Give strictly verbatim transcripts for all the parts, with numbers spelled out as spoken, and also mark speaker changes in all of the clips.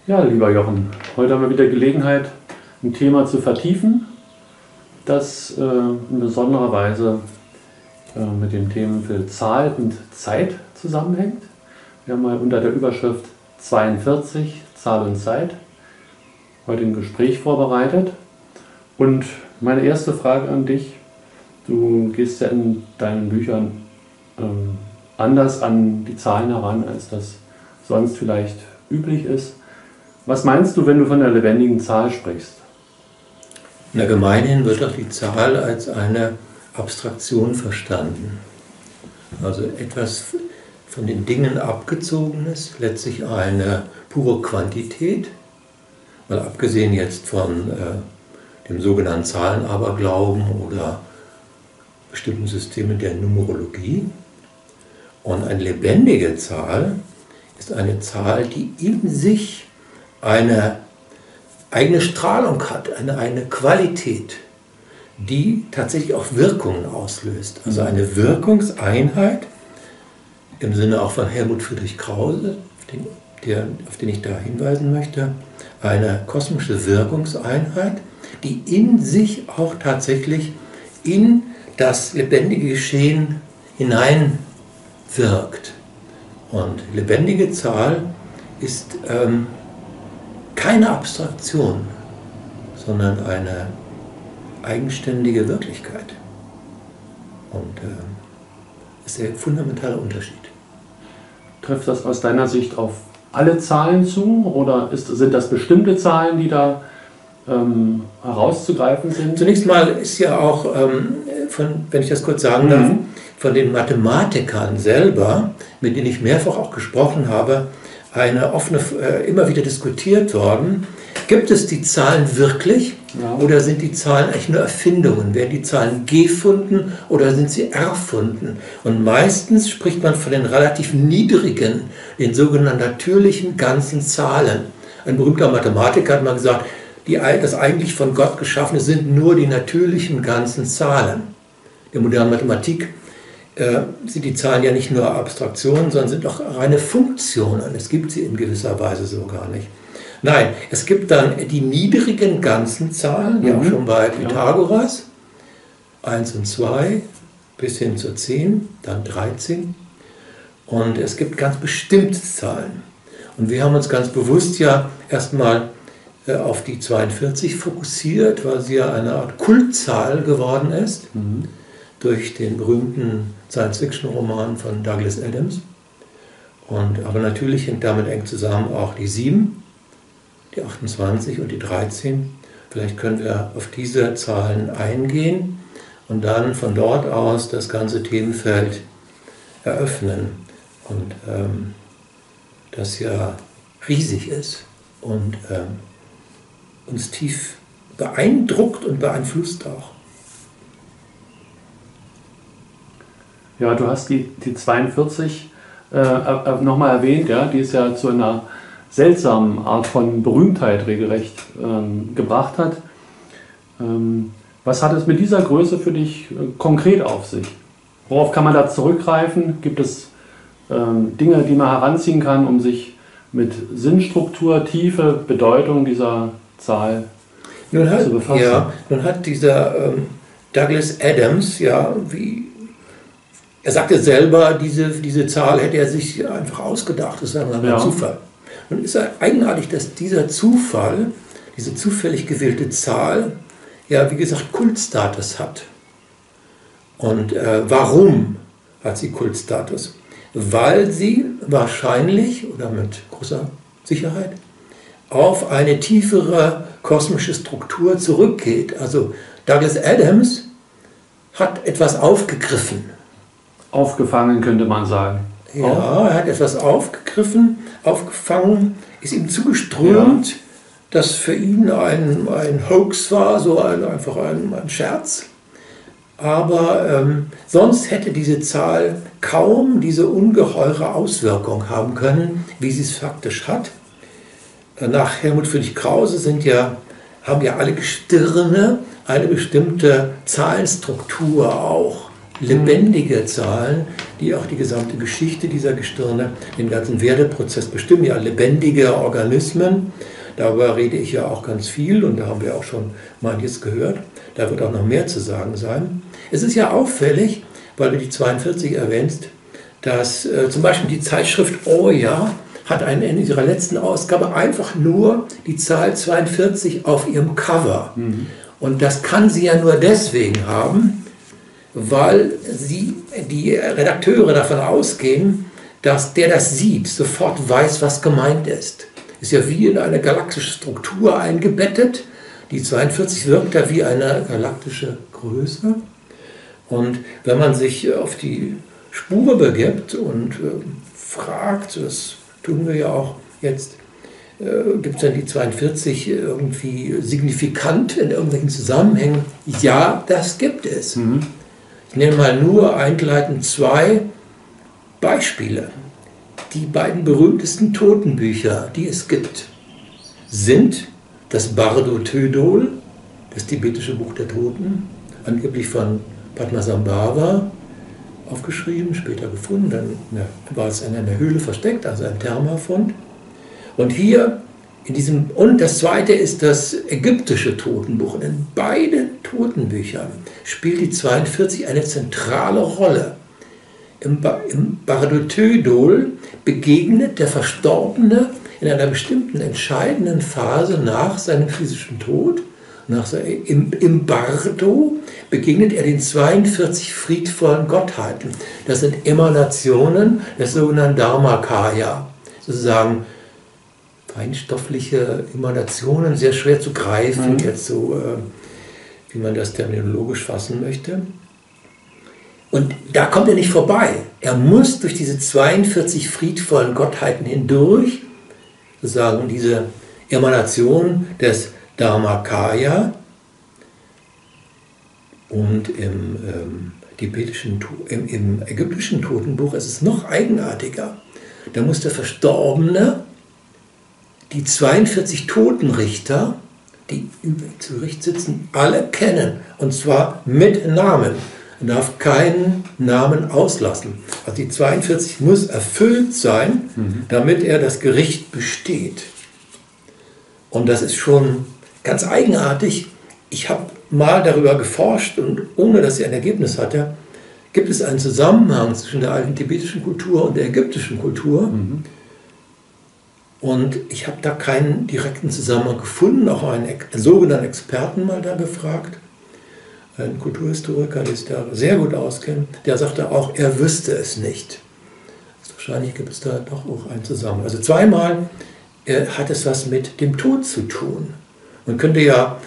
Speaker 1: Ja, lieber Jochen, heute haben wir wieder Gelegenheit, ein Thema zu vertiefen, das äh, in besonderer Weise äh, mit dem Themenfeld Zahl und Zeit zusammenhängt. Wir haben mal unter der Überschrift zweiundvierzig, Zahl und Zeit, heute ein Gespräch vorbereitet. Und meine erste Frage an dich, du gehst ja in deinen Büchern ähm, anders an die Zahlen heran, als das sonst vielleicht üblich ist. Was meinst du, wenn du von der lebendigen Zahl sprichst?
Speaker 2: Na, gemeinhin wird auch die Zahl als eine Abstraktion verstanden. Also etwas von den Dingen Abgezogenes, letztlich eine pure Quantität, mal abgesehen jetzt von äh, dem sogenannten Zahlenaberglauben oder bestimmten Systemen der Numerologie. Und eine lebendige Zahl ist eine Zahl, die in sich eine eigene Strahlung hat, eine, eine Qualität, die tatsächlich auch Wirkungen auslöst. Also eine Wirkungseinheit, im Sinne auch von Helmut Friedrich Krause, auf den, der, auf den ich da hinweisen möchte, eine kosmische Wirkungseinheit, die in sich auch tatsächlich in das lebendige Geschehen hineinwirkt. Und lebendige Zahl ist ähm, keine Abstraktion, sondern eine eigenständige Wirklichkeit. Und äh, das ist der fundamentale Unterschied.
Speaker 1: Trifft das aus deiner Sicht auf alle Zahlen zu oder ist, sind das bestimmte Zahlen, die da ähm, herauszugreifen sind?
Speaker 2: Zunächst mal ist ja auch, ähm, von, wenn ich das kurz sagen darf, mhm. von den Mathematikern selber, mit denen ich mehrfach auch gesprochen habe, eine offene, äh, immer wieder diskutiert worden. Gibt es die Zahlen wirklich ja. oder sind die Zahlen eigentlich nur Erfindungen? Werden die Zahlen gefunden oder sind sie erfunden? Und meistens spricht man von den relativ niedrigen, den sogenannten natürlichen ganzen Zahlen. Ein berühmter Mathematiker hat mal gesagt, die, das eigentlich von Gott geschaffene sind nur die natürlichen ganzen Zahlen. In der modernen Mathematik äh, sind die Zahlen ja nicht nur Abstraktionen, sondern sind auch reine Funktionen. Es gibt sie in gewisser Weise so gar nicht. Nein, es gibt dann die niedrigen ganzen Zahlen, mhm. ja auch schon bei Pythagoras, eins und zwei bis hin zur zehn, dann dreizehn. Und es gibt ganz bestimmte Zahlen. Und wir haben uns ganz bewusst ja erstmal äh, auf die zweiundvierzig fokussiert, weil sie ja eine Art Kultzahl geworden ist, mhm. durch den berühmten Science-Fiction-Roman von Douglas Adams. Und, aber natürlich hängt damit eng zusammen auch die sieben, die achtundzwanzig und die dreizehn. Vielleicht können wir auf diese Zahlen eingehen und dann von dort aus das ganze Themenfeld eröffnen. Und ähm, das ja riesig ist und ähm, uns tief beeindruckt und beeinflusst auch.
Speaker 1: Ja, du hast die, die zweiundvierzig äh, äh, nochmal erwähnt, ja, die es ja zu einer seltsamen Art von Berühmtheit regelrecht ähm, gebracht hat. Ähm, was hat es mit dieser Größe für dich äh, konkret auf sich? Worauf kann man da zurückgreifen? Gibt es ähm, Dinge, die man heranziehen kann, um sich mit Sinnstruktur, Tiefe, Bedeutung dieser Zahl
Speaker 2: nun hat,
Speaker 1: zu befassen?
Speaker 2: Ja, nun hat dieser ähm, Douglas Adams, ja, wie er sagte selber, diese, diese Zahl hätte er sich einfach ausgedacht, das war ein ja. Zufall. Und ist ja eigenartig, dass dieser Zufall, diese zufällig gewählte Zahl, ja, wie gesagt, Kultstatus hat. Und äh, warum hat sie Kultstatus? Weil sie wahrscheinlich, oder mit großer Sicherheit, auf eine tiefere kosmische Struktur zurückgeht. Also Douglas Adams hat etwas aufgegriffen.
Speaker 1: Aufgefangen, könnte man sagen.
Speaker 2: Ja, er hat etwas aufgegriffen, aufgefangen, ist ihm zugeströmt, ja. das für ihn ein, ein Hoax war, so ein, einfach ein, ein Scherz. Aber ähm, sonst hätte diese Zahl kaum diese ungeheure Auswirkung haben können, wie sie es faktisch hat. Nach Helmut Friedrich Krause sind ja, haben ja alle Gestirne eine bestimmte Zahlenstruktur auch. lebendige Zahlen, die auch die gesamte Geschichte dieser Gestirne, den ganzen Werdeprozess bestimmen. Ja, lebendige Organismen, darüber rede ich ja auch ganz viel und da haben wir auch schon manches gehört. Da wird auch noch mehr zu sagen sein. Es ist ja auffällig, weil du die zweiundvierzig erwähnst, dass äh, zum Beispiel die Zeitschrift Oya hat eine, in ihrer letzten Ausgabe einfach nur die Zahl zweiundvierzig auf ihrem Cover. Mhm. Und das kann sie ja nur deswegen haben, weil sie, die Redakteure davon ausgehen, dass der das sieht, sofort weiß, was gemeint ist. Ist ja wie in eine galaktische Struktur eingebettet. Die zweiundvierzig wirkt da wie eine galaktische Größe. Und wenn man sich auf die Spur begibt und äh, fragt, das tun wir ja auch jetzt, äh, gibt es denn die zweiundvierzig irgendwie signifikant in irgendwelchen Zusammenhängen? Ja, das gibt es. Mhm. Ich nenne mal nur eingleitend zwei Beispiele. Die beiden berühmtesten Totenbücher, die es gibt, sind das Bardo Thodol, das tibetische Buch der Toten, angeblich von Padmasambhava aufgeschrieben, später gefunden, dann ja, war es in einer Höhle versteckt, also ein Thermafund. Und hier in diesem, und das zweite ist das ägyptische Totenbuch. Und in beiden Totenbüchern spielt die zweiundvierzig eine zentrale Rolle. Im, ba im Bardo Thodol begegnet der Verstorbene in einer bestimmten entscheidenden Phase nach seinem physischen Tod, nach seinem, im, im Bardo begegnet er den zweiundvierzig friedvollen Gottheiten. Das sind Emanationen des sogenannten Dharmakaya, sozusagen feinstoffliche Emanationen, sehr schwer zu greifen, mhm. jetzt so, äh, wie man das terminologisch fassen möchte. Und da kommt er nicht vorbei. Er muss durch diese zweiundvierzig friedvollen Gottheiten hindurch, sozusagen diese Emanation des Dharmakaya. Und im, ähm, tibetischen, im, im ägyptischen Totenbuch ist es noch eigenartiger. Da muss der Verstorbene die zweiundvierzig Totenrichter, die über zu Gericht sitzen, alle kennen. Und zwar mit Namen. Er darf keinen Namen auslassen. Also die zweiundvierzig muss erfüllt sein, mhm. damit er das Gericht besteht. Und das ist schon ganz eigenartig. Ich habe mal darüber geforscht und ohne dass ich ein Ergebnis hatte, gibt es einen Zusammenhang zwischen der alten tibetischen Kultur und der ägyptischen Kultur. Mhm. Und ich habe da keinen direkten Zusammenhang gefunden, auch einen, einen sogenannten Experten mal da gefragt. Ein Kulturhistoriker, der sich da sehr gut auskennt, der sagte auch, er wüsste es nicht. Also wahrscheinlich gibt es da doch auch einen Zusammenhang. Also zweimal äh, hat es was mit dem Tod zu tun. Man könnte ja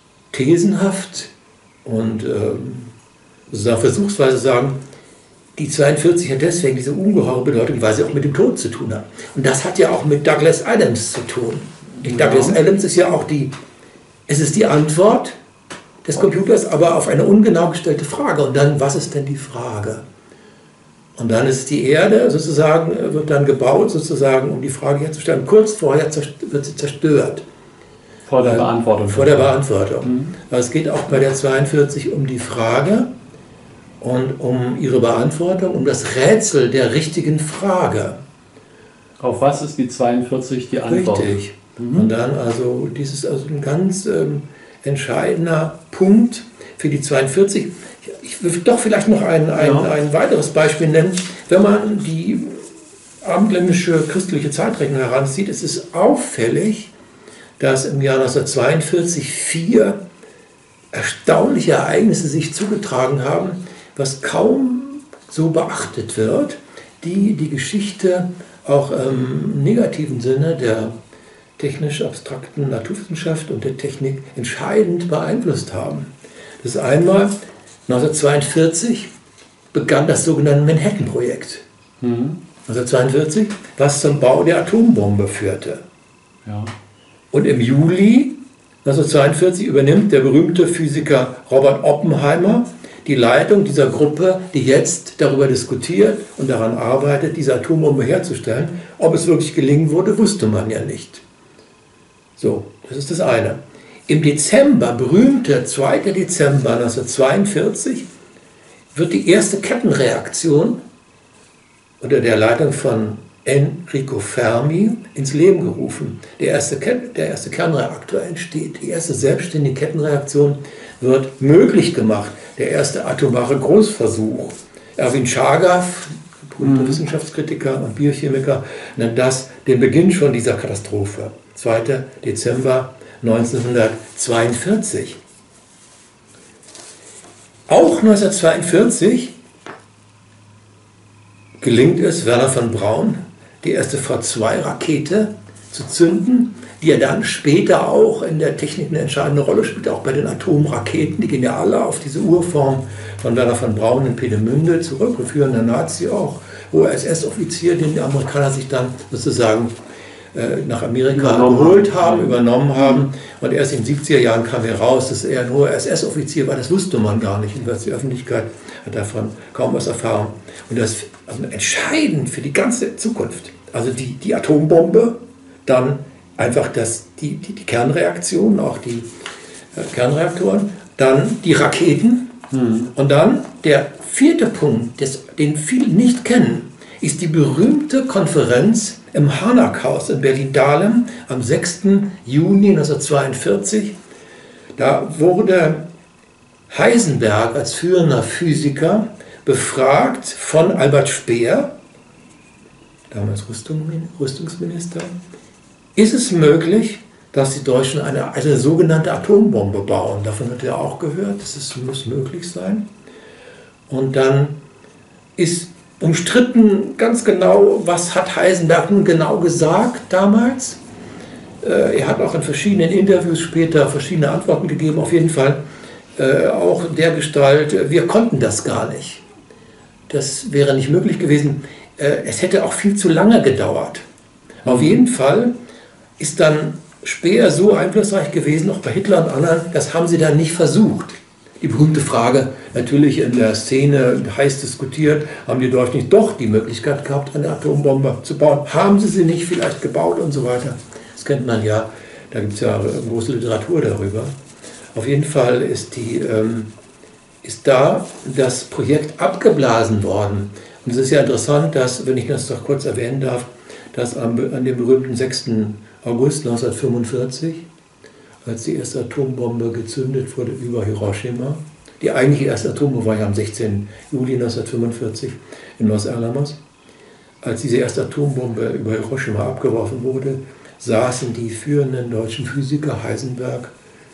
Speaker 2: thesenhaft und ähm, sozusagen versuchsweise sagen, die zweiundvierzig hat deswegen diese ungeheure Bedeutung, weil sie auch mit dem Tod zu tun hat. Und das hat ja auch mit Douglas Adams zu tun. Ja. Douglas Adams ist ja auch die, es ist die Antwort des Computers, aber auf eine ungenau gestellte Frage. Und dann, was ist denn die Frage? Und dann ist die Erde sozusagen, wird dann gebaut, sozusagen, um die Frage herzustellen. Kurz vorher wird sie zerstört.
Speaker 1: Vor der Beantwortung.
Speaker 2: Vor der Beantwortung. Mhm. Aber es geht auch bei der zweiundvierzig um die Frage und um ihre Beantwortung, um das Rätsel der richtigen Frage.
Speaker 1: Auf was ist die zweiundvierzig die Antwort?
Speaker 2: Richtig. Mhm. Und dann also, dies ist also ein ganz ähm, entscheidender Punkt für die zweiundvierzig. Ich will doch vielleicht noch ein, ein, ja. ein weiteres Beispiel nennen. Wenn man die abendländische christliche Zeitrechnung heranzieht, ist es auffällig, dass im Jahr neunzehnhundertzweiundvierzig vier erstaunliche Ereignisse sich zugetragen haben, was kaum so beachtet wird, die die Geschichte auch im negativen Sinne der technisch-abstrakten Naturwissenschaft und der Technik entscheidend beeinflusst haben. Das ist einmal, neunzehnhundertzweiundvierzig begann das sogenannte Manhattan-Projekt. Mhm. neunzehnhundertzweiundvierzig, was zum Bau der Atombombe führte.
Speaker 1: Ja.
Speaker 2: Und im Juli neunzehnhundertzweiundvierzig übernimmt der berühmte Physiker Robert Oppenheimer die Leitung dieser Gruppe, die jetzt darüber diskutiert und daran arbeitet, diese Atombombe herzustellen. Ob es wirklich gelingen würde, wusste man ja nicht. So, das ist das eine. Im Dezember, berühmter zweiter Dezember neunzehnhundertzweiundvierzig, wird die erste Kettenreaktion unter der Leitung von Enrico Fermi ins Leben gerufen. Der erste, der erste Kernreaktor entsteht. Die erste selbstständige Kettenreaktion wird möglich gemacht. Der erste atomare Großversuch. Erwin Chargaff, berühmter mhm. Wissenschaftskritiker und Biochemiker, nennt das den Beginn schon dieser Katastrophe. zweiter Dezember neunzehnhundertzweiundvierzig. Auch neunzehnhundertzweiundvierzig gelingt es Wernher von Braun, die erste V zwei Rakete zu zünden, die ja dann später auch in der Technik eine entscheidende Rolle spielt, auch bei den Atomraketen. Die gehen ja alle auf diese Urform von Wernher von Braun in Peenemünde zurück und führen der Nazi auch, hoher S S-Offizier, den die Amerikaner sich dann sozusagen äh, nach Amerika geholt haben, übernommen haben. Und erst in den siebziger Jahren kam heraus, dass er ein hoher S S-Offizier war. Das wusste man gar nicht. Und die Öffentlichkeit hat davon kaum was erfahren. Und das ist also entscheidend für die ganze Zukunft. Also die, die Atombombe, dann einfach das, die, die, die Kernreaktion, auch die äh, Kernreaktoren, dann die Raketen mhm. und dann der vierte Punkt, des, den viele nicht kennen, ist die berühmte Konferenz im Harnack-Haus in Berlin-Dahlem am sechsten Juni neunzehnhundertzweiundvierzig. Da wurde Heisenberg als führender Physiker befragt von Albert Speer, damals Rüstung, Rüstungsminister, ist es möglich, dass die Deutschen eine, eine sogenannte Atombombe bauen. Davon hat er auch gehört, das ist, muss möglich sein. Und dann ist umstritten ganz genau, was hat Heisenberg nun genau gesagt damals. Äh, er hat auch in verschiedenen Interviews später verschiedene Antworten gegeben, auf jeden Fall äh, auch in der Gestalt, wir konnten das gar nicht. Das wäre nicht möglich gewesen. Äh, es hätte auch viel zu lange gedauert. Auf jeden Fall ist dann Speer so einflussreich gewesen, auch bei Hitler und anderen, das haben sie dann nicht versucht. Die berühmte Frage, natürlich in der Szene heiß diskutiert, haben die Deutschen nicht doch die Möglichkeit gehabt, eine Atombombe zu bauen? Haben sie sie nicht vielleicht gebaut und so weiter? Das kennt man ja, da gibt es ja große Literatur darüber. Auf jeden Fall ist, die, ähm, ist da das Projekt abgeblasen worden. Und es ist ja interessant, dass, wenn ich das doch kurz erwähnen darf, dass am, an dem berühmten sechsten August neunzehnhundertfünfundvierzig, als die erste Atombombe gezündet wurde über Hiroshima, die eigentliche erste Atombombe war ja am sechzehnten Juli neunzehnhundertfünfundvierzig in Los Alamos, als diese erste Atombombe über Hiroshima abgeworfen wurde, saßen die führenden deutschen Physiker, Heisenberg,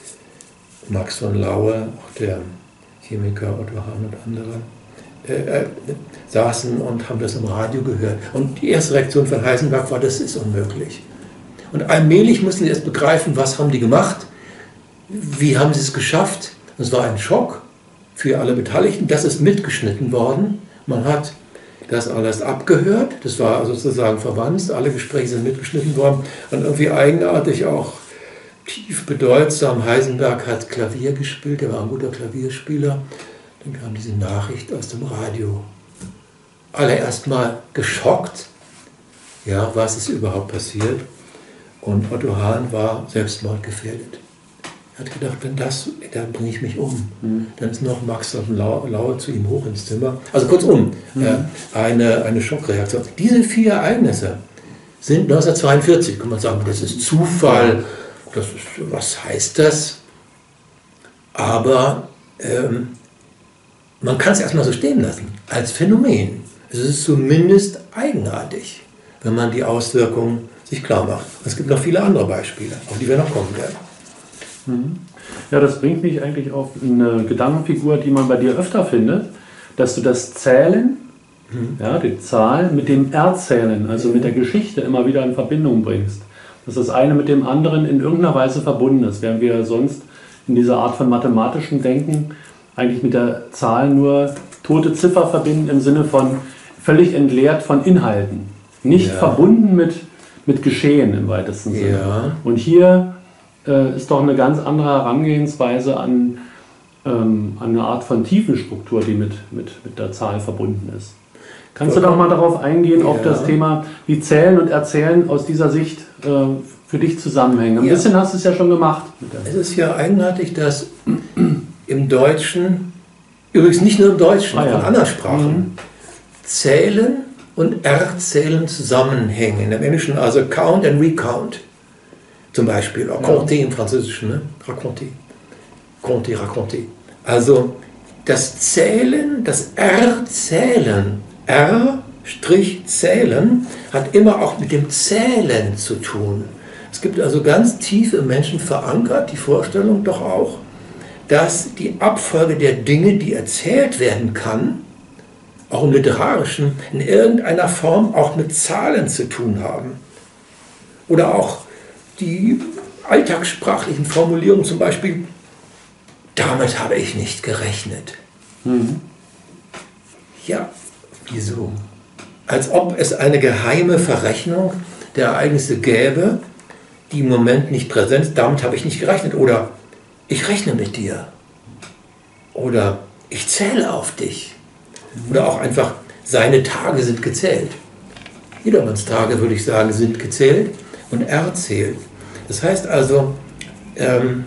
Speaker 2: Max von Laue, auch der Chemiker Otto Hahn und andere, äh, äh, saßen und haben das im Radio gehört. Und die erste Reaktion von Heisenberg war, das ist unmöglich. Und allmählich mussten sie erst begreifen, was haben die gemacht, wie haben sie es geschafft. Es war ein Schock für alle Beteiligten, das ist mitgeschnitten worden. Man hat das alles abgehört, das war sozusagen verwandt, alle Gespräche sind mitgeschnitten worden und irgendwie eigenartig auch tief bedeutsam. Heisenberg hat Klavier gespielt, er war ein guter Klavierspieler. Dann kam diese Nachricht aus dem Radio. Alle erstmal geschockt, ja, was ist überhaupt passiert. Und Otto Hahn war selbstmordgefährdet. Er hat gedacht, wenn das, dann bringe ich mich um. Mhm. Dann ist noch Max von Laue zu ihm hoch ins Zimmer. Also kurzum, mhm. äh, eine, eine Schockreaktion. Diese vier Ereignisse sind neunzehnhundertzweiundvierzig. Kann man sagen, das ist Zufall. Das ist, was heißt das? Aber ähm, man kann es erstmal so stehen lassen, als Phänomen. Es ist zumindest eigenartig, wenn man die Auswirkungen sich klar macht. Es gibt noch viele andere Beispiele, auf die wir noch kommen werden.
Speaker 1: Ja, das bringt mich eigentlich auf eine Gedankenfigur, die man bei dir öfter findet, dass du das Zählen, mhm. ja, die Zahl, mit dem Erzählen, also mit der Geschichte immer wieder in Verbindung bringst. Dass das eine mit dem anderen in irgendeiner Weise verbunden ist, während wir sonst in dieser Art von mathematischem Denken eigentlich mit der Zahl nur tote Ziffer verbinden im Sinne von völlig entleert von Inhalten, nicht ja. verbunden mit mit Geschehen im weitesten Sinne.
Speaker 2: Ja.
Speaker 1: Und hier äh, ist doch eine ganz andere Herangehensweise an, ähm, an eine Art von Tiefenstruktur, die mit, mit, mit der Zahl verbunden ist. Kannst du doch mal darauf eingehen, ja. auf das Thema, wie Zählen und Erzählen aus dieser Sicht äh, für dich zusammenhängen? Ein ja. bisschen hast du es ja schon gemacht.
Speaker 2: Es ist ja eigenartig, dass im Deutschen übrigens nicht nur im Deutschen,
Speaker 1: Ah,
Speaker 2: auch
Speaker 1: ja.
Speaker 2: in anderen Sprachen,
Speaker 1: Mhm.
Speaker 2: Zählen und Erzählen zusammenhängen. Im Englischen also count and recount. Zum Beispiel, auch compter im Französischen, ne? Raconter. Compter, raconter. Also das Zählen, das Erzählen, R-Zählen, hat immer auch mit dem Zählen zu tun. Es gibt also ganz tief im Menschen verankert die Vorstellung doch auch, dass die Abfolge der Dinge, die erzählt werden kann, auch im Literarischen, in irgendeiner Form auch mit Zahlen zu tun haben. Oder auch die alltagssprachlichen Formulierungen, zum Beispiel, damit habe ich nicht gerechnet.
Speaker 1: Mhm.
Speaker 2: Ja, wieso? Als ob es eine geheime Verrechnung der Ereignisse gäbe, die im Moment nicht präsent ist, damit habe ich nicht gerechnet. Oder ich rechne mit dir. Oder ich zähle auf dich. Oder auch einfach, seine Tage sind gezählt. Jedermanns Tage, würde ich sagen, sind gezählt und erzählt. Das heißt also, ähm,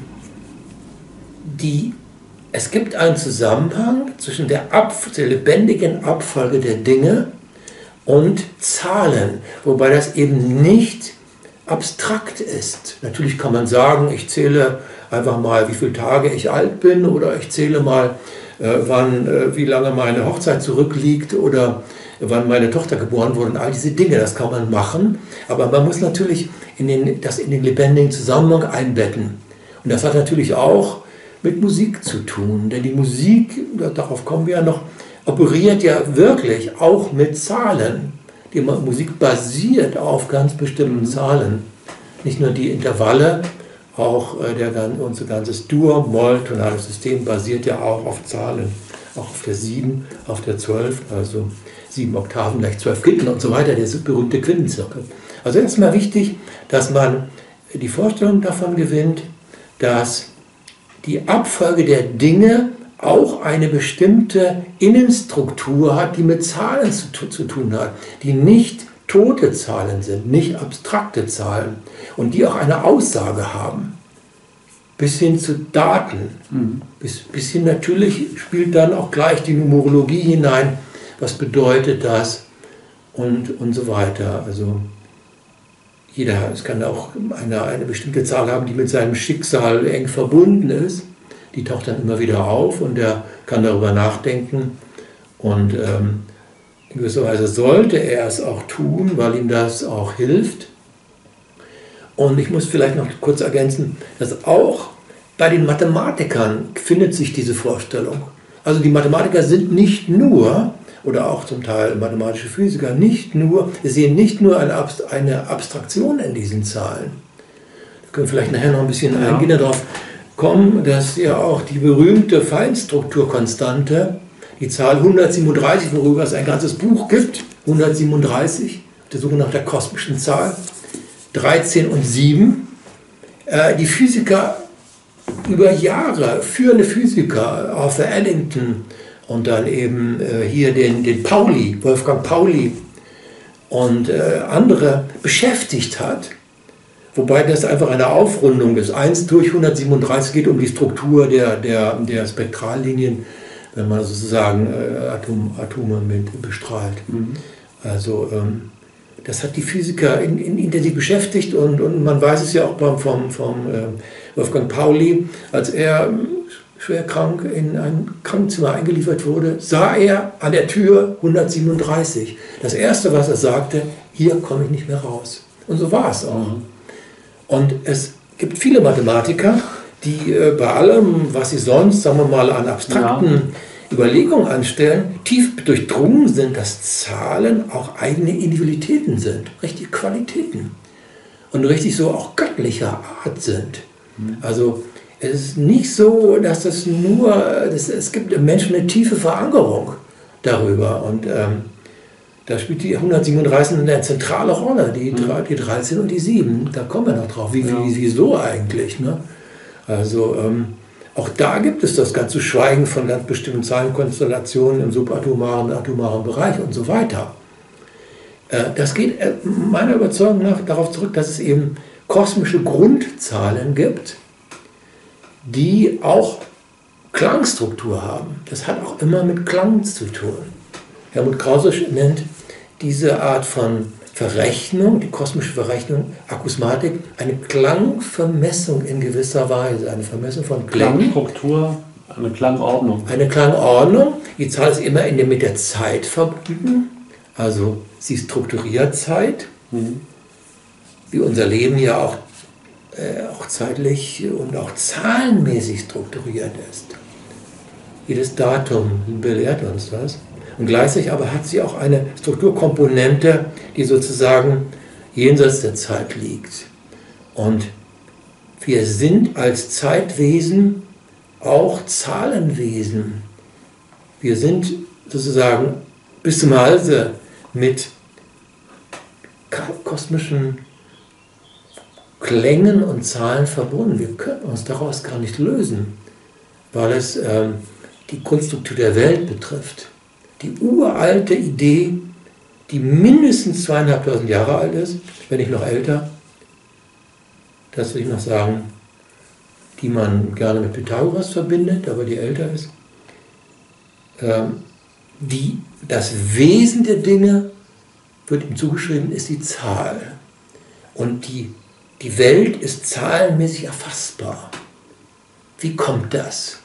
Speaker 2: die, es gibt einen Zusammenhang zwischen der, Ab, der lebendigen Abfolge der Dinge und Zahlen, wobei das eben nicht abstrakt ist. Natürlich kann man sagen, ich zähle einfach mal, wie viele Tage ich alt bin, oder ich zähle mal, äh, wann, äh, wie lange meine Hochzeit zurückliegt, oder wann meine Tochter geboren wurde, und all diese Dinge, das kann man machen, aber man muss natürlich in den, das in den lebendigen Zusammenhang einbetten. Und das hat natürlich auch mit Musik zu tun, denn die Musik, darauf kommen wir ja noch, operiert ja wirklich auch mit Zahlen. Die Musik basiert auf ganz bestimmten Zahlen. Nicht nur die Intervalle, auch äh, der, unser ganzes Dur-Moll-tonales System basiert ja auch auf Zahlen. Auch auf der sieben, auf der zwölf, also sieben Oktaven gleich zwölf Quinten und so weiter, der berühmte Quintenzirkel. Also erstmal wichtig, dass man die Vorstellung davon gewinnt, dass die Abfolge der Dinge auch eine bestimmte Innenstruktur hat, die mit Zahlen zu, zu tun hat, die nicht tote Zahlen sind, nicht abstrakte Zahlen und die auch eine Aussage haben, bis hin zu Daten. Mhm. Bis, bis hin natürlich spielt dann auch gleich die Numerologie hinein, was bedeutet das und, und so weiter. Also jeder, es kann auch eine, eine bestimmte Zahl haben, die mit seinem Schicksal eng verbunden ist. Die taucht dann immer wieder auf und er kann darüber nachdenken. Und ähm, in gewisser Weise sollte er es auch tun, weil ihm das auch hilft. Und ich muss vielleicht noch kurz ergänzen, dass auch bei den Mathematikern findet sich diese Vorstellung. Also die Mathematiker sind nicht nur, oder auch zum Teil mathematische Physiker, nicht nur, sie sehen nicht nur eine, Abst- eine Abstraktion in diesen Zahlen. Wir können vielleicht nachher noch ein bisschen
Speaker 1: Ja.
Speaker 2: eingehen darauf kommen, dass ja auch die berühmte Feinstrukturkonstante, die Zahl hundertsiebenunddreißig, worüber es ein ganzes Buch gibt, hundertsiebenunddreißig, der sogenannte kosmischen Zahl, dreizehn und sieben, äh, die Physiker über Jahre, führende Physiker, Arthur Eddington und dann eben äh, hier den, den Pauli, Wolfgang Pauli und äh, andere beschäftigt hat. Wobei das einfach eine Aufrundung ist. eins durch hundertsiebenunddreißig geht um die Struktur der, der, der Spektrallinien, wenn man sozusagen äh, Atom, Atome mit bestrahlt. Mhm. Also ähm, das hat die Physiker in, in, intensiv beschäftigt und, und man weiß es ja auch beim, vom, vom äh, Wolfgang Pauli, als er schwer krank in ein Krankenzimmer eingeliefert wurde, sah er an der Tür hundertsiebenunddreißig. Das Erste, was er sagte, hier komme ich nicht mehr raus. Und so war es auch. Mhm. Und es gibt viele Mathematiker, die äh, bei allem, was sie sonst, sagen wir mal, an abstrakten ja. Überlegungen anstellen, tief durchdrungen sind, dass Zahlen auch eigene Individualitäten sind, richtige Qualitäten und richtig so auch göttlicher Art sind. Mhm. Also es ist nicht so, dass das nur, das, es gibt im Menschen eine tiefe Verankerung darüber und ähm, da spielt die hundertsiebenunddreißig eine zentrale Rolle, die, die dreizehn und die sieben. Da kommen wir noch drauf. Wie, ja. wie, wieso eigentlich? Ne? Also ähm, auch da gibt es das ganze Schweigen von ganz bestimmten Zahlenkonstellationen im subatomaren, atomaren Bereich und so weiter. Äh, das geht äh, meiner Überzeugung nach darauf zurück, dass es eben kosmische Grundzahlen gibt, die auch Klangstruktur haben. Das hat auch immer mit Klang zu tun. Helmut Krause nennt diese Art von Verrechnung, die kosmische Verrechnung, Akusmatik, eine Klangvermessung in gewisser Weise, eine Vermessung von Klängen.
Speaker 1: Klangstruktur, eine Klangordnung.
Speaker 2: Eine Klangordnung. Die Zahl ist immer in der, mit der Zeit verbunden, also sie strukturiert Zeit, mhm. wie unser Leben ja auch, äh, auch zeitlich und auch zahlenmäßig strukturiert ist. Jedes Datum belehrt uns das. Und gleichzeitig aber hat sie auch eine Strukturkomponente, die sozusagen jenseits der Zeit liegt. Und wir sind als Zeitwesen auch Zahlenwesen. Wir sind sozusagen bis zum Halse mit kosmischen Klängen und Zahlen verbunden. Wir können uns daraus gar nicht lösen, weil es ähm, die Grundstruktur der Welt betrifft. Die uralte Idee, die mindestens zweieinhalbtausend Jahre alt ist, wenn nicht noch älter, das will ich noch sagen, die man gerne mit Pythagoras verbindet, aber die älter ist, ähm, die, das Wesen der Dinge, wird ihm zugeschrieben, ist die Zahl. Und die, die Welt ist zahlenmäßig erfassbar. Wie kommt das?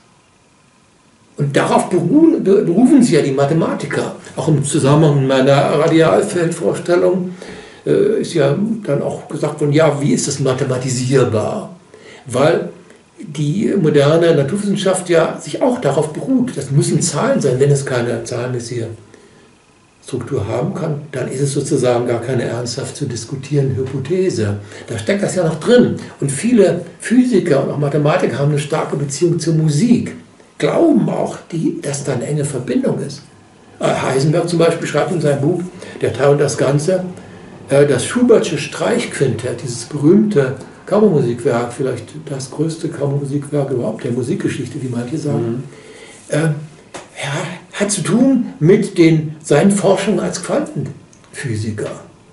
Speaker 2: Und darauf berufen, berufen sie ja die Mathematiker. Auch im Zusammenhang mit meiner Radialfeldvorstellung äh, ist ja dann auch gesagt worden, ja, wie ist das mathematisierbar? Weil die moderne Naturwissenschaft ja sich auch darauf beruht. Das müssen Zahlen sein. Wenn es keine zahlenmäßige Struktur haben kann, dann ist es sozusagen gar keine ernsthaft zu diskutierende Hypothese. Da steckt das ja noch drin. Und viele Physiker und auch Mathematiker haben eine starke Beziehung zur Musik. Glauben auch, die, dass da eine enge Verbindung ist. Heisenberg zum Beispiel schreibt in seinem Buch Der Teil und das Ganze, das Schubertsche Streichquintett, dieses berühmte Kammermusikwerk, vielleicht das größte Kammermusikwerk überhaupt der Musikgeschichte, wie manche sagen, mhm. äh, ja, hat zu tun mit den, seinen Forschungen als Quantenphysiker.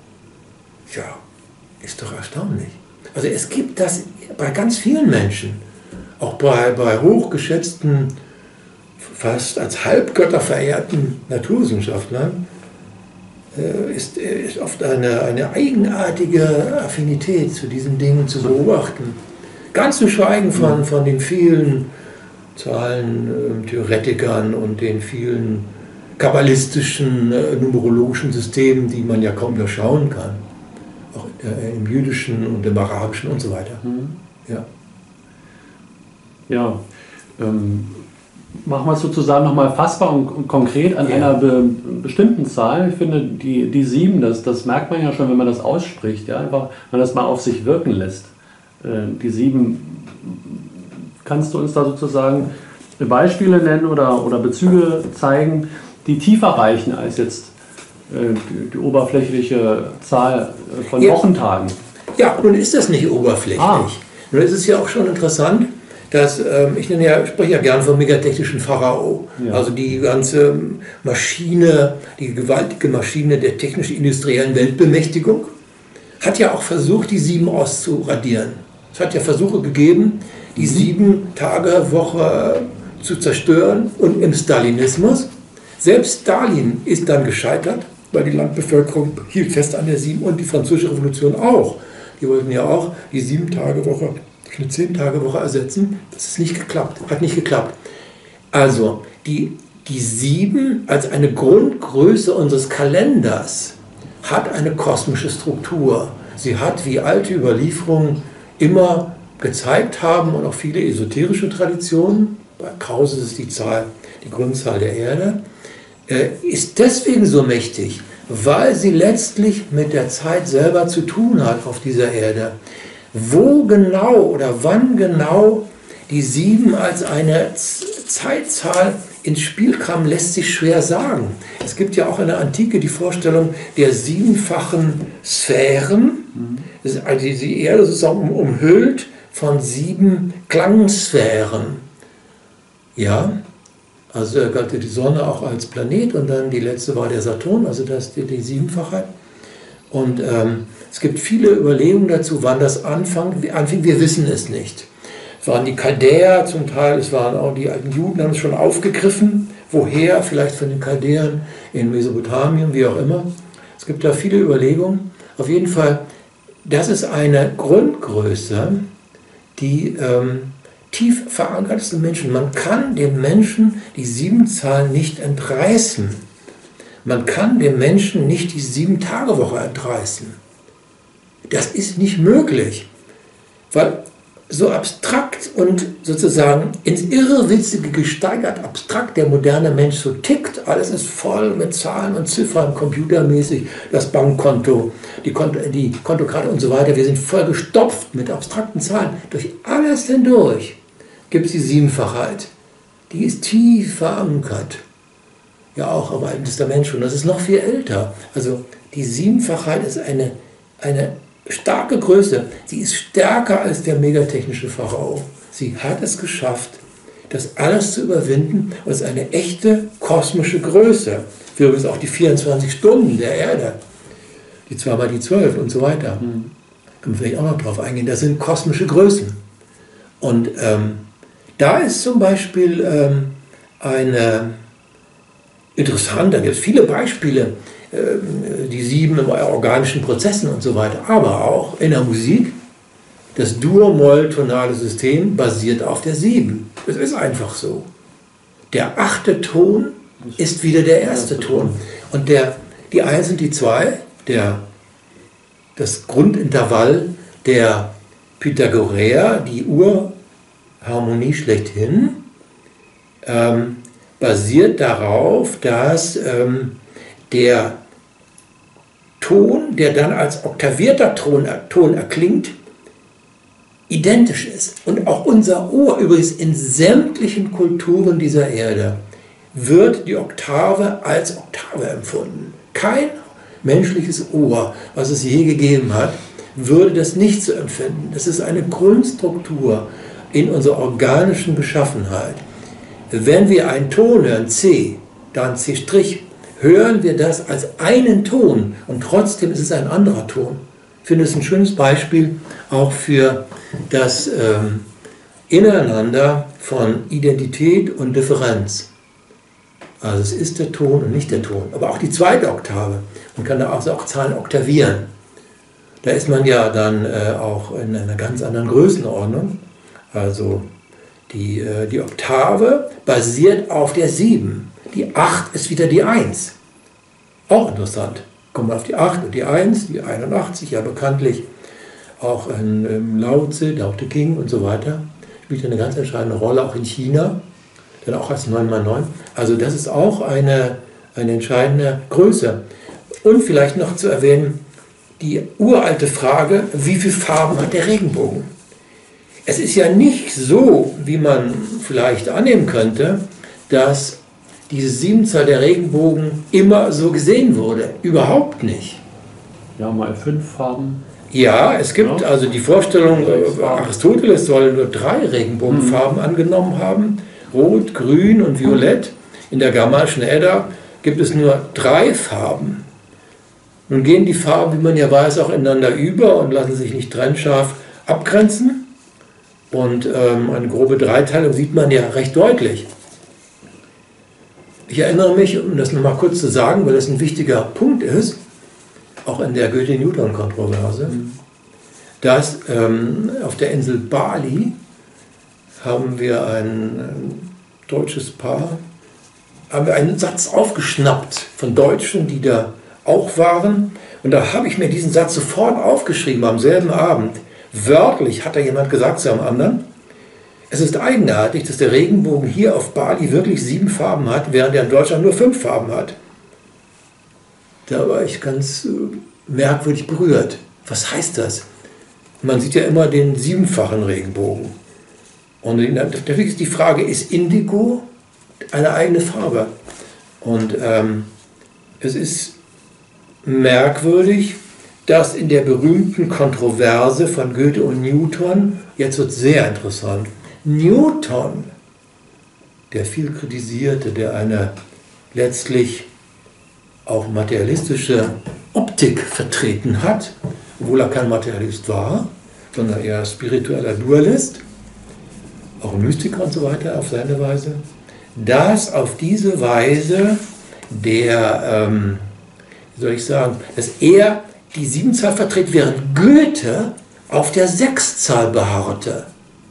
Speaker 2: Ja, ist doch erstaunlich. Also es gibt das bei ganz vielen Menschen. Auch bei, bei hochgeschätzten, fast als Halbgötter verehrten Naturwissenschaftlern äh, ist, ist oft eine, eine eigenartige Affinität zu diesen Dingen zu beobachten. Ganz zu schweigen von, von den vielen Zahlentheoretikern und den vielen kabbalistischen, äh, numerologischen Systemen, die man ja kaum durchschauen kann. Auch äh, im jüdischen und im arabischen und so weiter. Mhm. Ja.
Speaker 1: Ja, ähm, machen wir es sozusagen nochmal fassbar und, und konkret an ja. einer be, bestimmten Zahl. Ich finde, die, die sieben, das, das merkt man ja schon, wenn man das ausspricht, ja, einfach, wenn man das mal auf sich wirken lässt. Äh, die sieben, kannst du uns da sozusagen Beispiele nennen oder, oder Bezüge zeigen, die tiefer reichen als jetzt äh, die, die oberflächliche Zahl von ja. Wochentagen?
Speaker 2: Ja, nun ist das nicht oberflächlich. Ah. Nun ist es ja auch schon interessant, dass, ähm, ich nenne ja, spreche ja gern vom megatechnischen Pharao, ja. also die ganze Maschine, die gewaltige Maschine der technisch-industriellen Weltbemächtigung, hat ja auch versucht, die sieben auszuradieren. Es hat ja Versuche gegeben, die mhm. Sieben-Tage-Woche zu zerstören und im Stalinismus. Selbst Stalin ist dann gescheitert, weil die Landbevölkerung hielt fest an der Sieben und die Französische Revolution auch. Die wollten ja auch die Sieben-Tage-Woche eine Zehn-Tage-Woche ersetzen. Das ist nicht geklappt, hat nicht geklappt. Also, die, die sieben als eine Grundgröße unseres Kalenders hat eine kosmische Struktur. Sie hat, wie alte Überlieferungen immer gezeigt haben und auch viele esoterische Traditionen, bei Krause ist es die Zahl, die Grundzahl der Erde, äh, ist deswegen so mächtig, weil sie letztlich mit der Zeit selber zu tun hat auf dieser Erde. Wo genau oder wann genau die sieben als eine Zeitzahl ins Spiel kam, lässt sich schwer sagen. Es gibt ja auch in der Antike die Vorstellung der siebenfachen Sphären. Also die Erde sozusagen umhüllt von sieben Klangsphären. Ja, also da galt die Sonne auch als Planet und dann die letzte war der Saturn, also das ist die, die Siebenfachheit. Und ähm, es gibt viele Überlegungen dazu, wann das anfing. anfing. Wir wissen es nicht. es waren die Chaldäer zum Teil, es waren auch die alten Juden, haben es schon aufgegriffen. Woher? Vielleicht von den Chaldäern in Mesopotamien, wie auch immer. Es gibt da viele Überlegungen. Auf jeden Fall, das ist eine Grundgröße, die ähm, tief verankert ist im Menschen. Man kann dem Menschen die Siebenzahl nicht entreißen. Man kann dem Menschen nicht die Sieben-Tage-Woche entreißen. Das ist nicht möglich, weil so abstrakt und sozusagen ins Irrwitzige gesteigert abstrakt der moderne Mensch so tickt. Alles ist voll mit Zahlen und Ziffern, computermäßig, das Bankkonto, die, Konto, die Kontokarte und so weiter. Wir sind voll gestopft mit abstrakten Zahlen. Durch alles hindurch gibt es die Siebenfachheit. Die ist tief verankert. Ja, auch im Alten Testament schon. Das ist noch viel älter. Also die Siebenfachheit ist eine, eine starke Größe. Sie ist stärker als der megatechnische Pharao. Sie hat es geschafft, das alles zu überwinden. Und es ist eine echte kosmische Größe. Für übrigens auch die vierundzwanzig Stunden der Erde. Die zweimal die zwölf und so weiter. Mhm. Können wir vielleicht auch noch drauf eingehen. Das sind kosmische Größen. Und ähm, da ist zum Beispiel ähm, eine interessant, da gibt es viele Beispiele, die sieben in organischen Prozessen und so weiter, aber auch in der Musik. Das Dur-Moll-tonale System basiert auf der sieben. Das ist einfach so. Der achte Ton ist wieder der erste Ton. Und der, die eins und die zwei, der, das Grundintervall der Pythagoreer, die Urharmonie schlechthin, ähm, basiert darauf, dass ähm, der Ton, der dann als oktavierter Ton, Ton erklingt, identisch ist. Und auch unser Ohr, übrigens in sämtlichen Kulturen dieser Erde, wird die Oktave als Oktave empfunden. Kein menschliches Ohr, was es je gegeben hat, würde das nicht so empfinden. Das ist eine Grundstruktur in unserer organischen Beschaffenheit. Wenn wir einen Ton hören, C, dann C', hören wir das als einen Ton und trotzdem ist es ein anderer Ton. Ich finde es ein schönes Beispiel auch für das ähm, Ineinander von Identität und Differenz. Also es ist der Ton und nicht der Ton. Aber auch die zweite Oktave. Man kann da also auch Zahlen oktavieren. Da ist man ja dann äh, auch in einer ganz anderen Größenordnung. Also die, äh, die Oktave basiert auf der sieben. Die acht ist wieder die eins. Auch interessant. Kommen wir auf die acht und die eins, die einundachtzig, ja bekanntlich auch in, in Lao Tse, Tao Te Ching und so weiter. Spielt eine ganz entscheidende Rolle, auch in China, dann auch als neun mal neun. Also das ist auch eine, eine entscheidende Größe. Und vielleicht noch zu erwähnen, die uralte Frage, wie viele Farben hat der Regenbogen? Es ist ja nicht so, wie man vielleicht annehmen könnte, dass diese Siebenzahl der Regenbogen immer so gesehen wurde. Überhaupt nicht.
Speaker 1: Ja, mal fünf Farben.
Speaker 2: Ja, es gibt ja also die Vorstellung, äh, Aristoteles soll nur drei Regenbogenfarben mhm. angenommen haben. Rot, Grün und Violett. In der Germanischen Edda gibt es nur drei Farben. Nun gehen die Farben, wie man ja weiß, auch ineinander über und lassen sich nicht trennscharf abgrenzen. Und ähm, eine grobe Dreiteilung sieht man ja recht deutlich. Ich erinnere mich, um das nochmal kurz zu sagen, weil das ein wichtiger Punkt ist, auch in der Goethe-Newton-Kontroverse, mhm. dass ähm, auf der Insel Bali haben wir ein, ein deutsches Paar, haben wir einen Satz aufgeschnappt von Deutschen, die da auch waren. Und da habe ich mir diesen Satz sofort aufgeschrieben, am selben Abend. Wörtlich hat da jemand gesagt zu einem anderen, es ist eigenartig, dass der Regenbogen hier auf Bali wirklich sieben Farben hat, während er in Deutschland nur fünf Farben hat. Da war ich ganz äh, merkwürdig berührt. Was heißt das? Man sieht ja immer den siebenfachen Regenbogen. Und natürlich ist die Frage, ist Indigo eine eigene Farbe? Und ähm, es ist merkwürdig, dass in der berühmten Kontroverse von Goethe und Newton, jetzt wird es sehr interessant, Newton, der viel kritisierte, der eine letztlich auch materialistische Optik vertreten hat, obwohl er kein Materialist war, sondern eher spiritueller Dualist, auch Mystiker und so weiter auf seine Weise, dass auf diese Weise der, ähm, wie soll ich sagen, dass er die Siebenzahl vertritt, während Goethe auf der Sechszahl beharrte.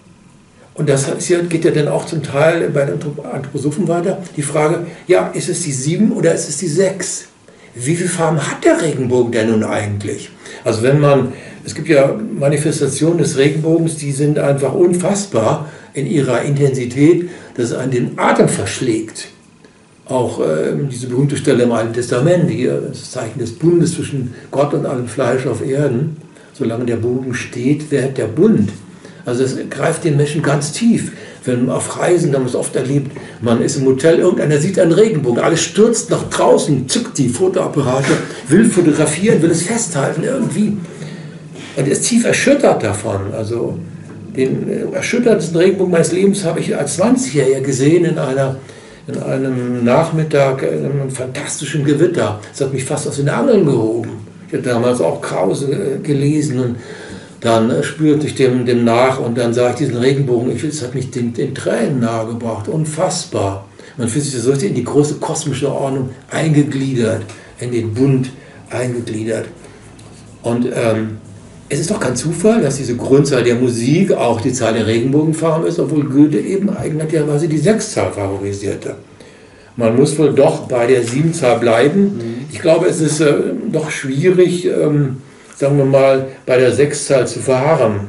Speaker 2: Und das ist ja, geht ja dann auch zum Teil bei den Anthroposophen weiter, die Frage, ja, ist es die sieben oder ist es die sechs? Wie viele Farben hat der Regenbogen denn nun eigentlich? Also wenn man, es gibt ja Manifestationen des Regenbogens, die sind einfach unfassbar in ihrer Intensität, dass es einen den Atem verschlägt. Auch äh, diese berühmte Stelle im Alten Testament, hier, das Zeichen des Bundes zwischen Gott und allem Fleisch auf Erden. Solange der Bogen steht, währt der Bund. Also es greift den Menschen ganz tief. Wenn man auf Reisen, da haben wir es oft erlebt, man ist im Hotel, irgendeiner sieht einen Regenbogen, alles stürzt nach draußen, zückt die Fotoapparate, will fotografieren, will es festhalten irgendwie. Und ist tief erschüttert davon. Also den erschüttertsten Regenbogen meines Lebens habe ich als zwanzigjähriger gesehen in, einer, in einem Nachmittag, in einem fantastischen Gewitter. Das hat mich fast aus den Angeln gehoben. Ich hatte damals auch Krause gelesen und dann spürte ich dem, dem nach und dann sah ich diesen Regenbogen, ich, das hat mich den, den Tränen nahegebracht, unfassbar. Man fühlt sich so in die große kosmische Ordnung eingegliedert, in den Bund eingegliedert. Und ähm, es ist doch kein Zufall, dass diese Grundzahl der Musik auch die Zahl der Regenbogenfarben ist, obwohl Goethe eben eigentlicherweise die Sechszahl favorisierte. Man muss wohl doch bei der Siebenzahl bleiben. Mhm. Ich glaube, es ist äh, doch schwierig, ähm, sagen wir mal, bei der Sechszahl zu verharren.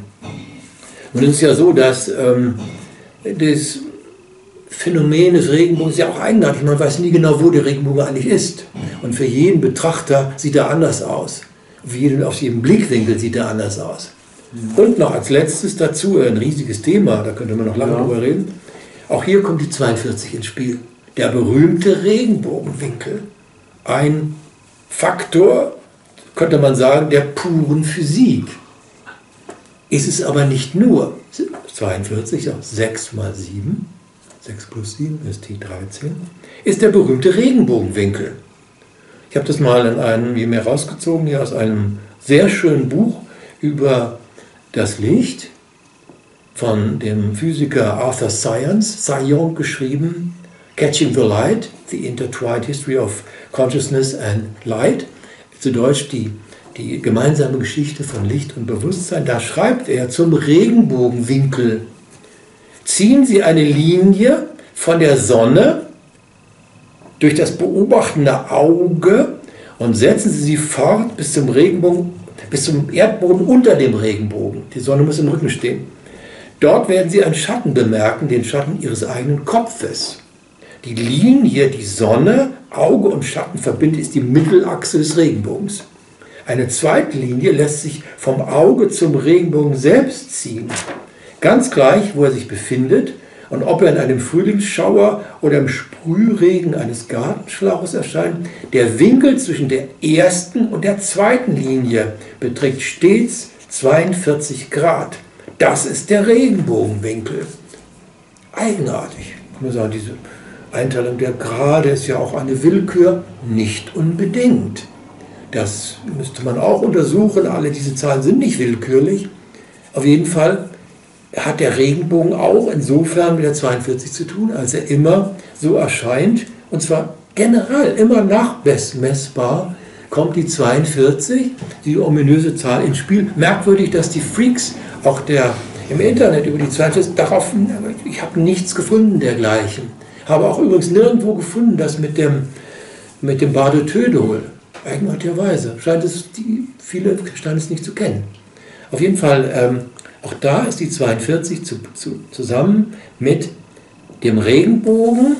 Speaker 2: Und es ist ja so, dass ähm, das Phänomen des Regenbogens ja auch eigenartig. Man weiß nie genau, wo der Regenbogen eigentlich ist. Und für jeden Betrachter sieht er anders aus. Auf jeden, auf jedem Blickwinkel sieht er anders aus. Mhm. Und noch als letztes dazu, ein riesiges Thema, da könnte man noch lange ja. drüber reden. Auch hier kommt die zweiundvierzig ins Spiel. Der berühmte Regenbogenwinkel. Ein Faktor, könnte man sagen, der puren Physik. Ist es aber nicht nur. zweiundvierzig, sechs mal sieben, sechs plus sieben ist die dreizehn, ist der berühmte Regenbogenwinkel. Ich habe das mal in einem, wie mir rausgezogen, hier aus einem sehr schönen Buch über das Licht von dem Physiker Arthur Science, Scion geschrieben, Catching the Light, The Intertwined History of Consciousness and Light, zu Deutsch die, die gemeinsame Geschichte von Licht und Bewusstsein. Da schreibt er zum Regenbogenwinkel: Ziehen Sie eine Linie von der Sonne durch das beobachtende Auge und setzen Sie sie fort bis zum Regenbogen, bis zum Erdboden unter dem Regenbogen. Die Sonne muss im Rücken stehen. Dort werden Sie einen Schatten bemerken, den Schatten Ihres eigenen Kopfes. Die Linie, die Sonne, Auge und Schatten verbindet, ist die Mittelachse des Regenbogens. Eine zweite Linie lässt sich vom Auge zum Regenbogen selbst ziehen. Ganz gleich, wo er sich befindet und ob er in einem Frühlingsschauer oder im Sprühregen eines Gartenschlauches erscheint, der Winkel zwischen der ersten und der zweiten Linie beträgt stets zweiundvierzig Grad. Das ist der Regenbogenwinkel. Eigenartig. Ich muss sagen, diese Einteilung der Grade ist ja auch eine Willkür, nicht unbedingt. Das müsste man auch untersuchen, alle diese Zahlen sind nicht willkürlich. Auf jeden Fall hat der Regenbogen auch insofern mit der zweiundvierzig zu tun, als er immer so erscheint, und zwar generell, immer nachmessbar kommt die zweiundvierzig, die ominöse Zahl, ins Spiel. Merkwürdig, dass die Freaks, auch der im Internet über die zweiundvierzig, darauf, ich habe nichts gefunden dergleichen. Habe auch übrigens nirgendwo gefunden, dass mit dem, mit dem Bardo-Tödol, eigenartigerweise, scheint es, die, viele scheinen es nicht zu kennen. Auf jeden Fall, ähm, auch da ist die zweiundvierzig zu, zu, zusammen mit dem Regenbogen,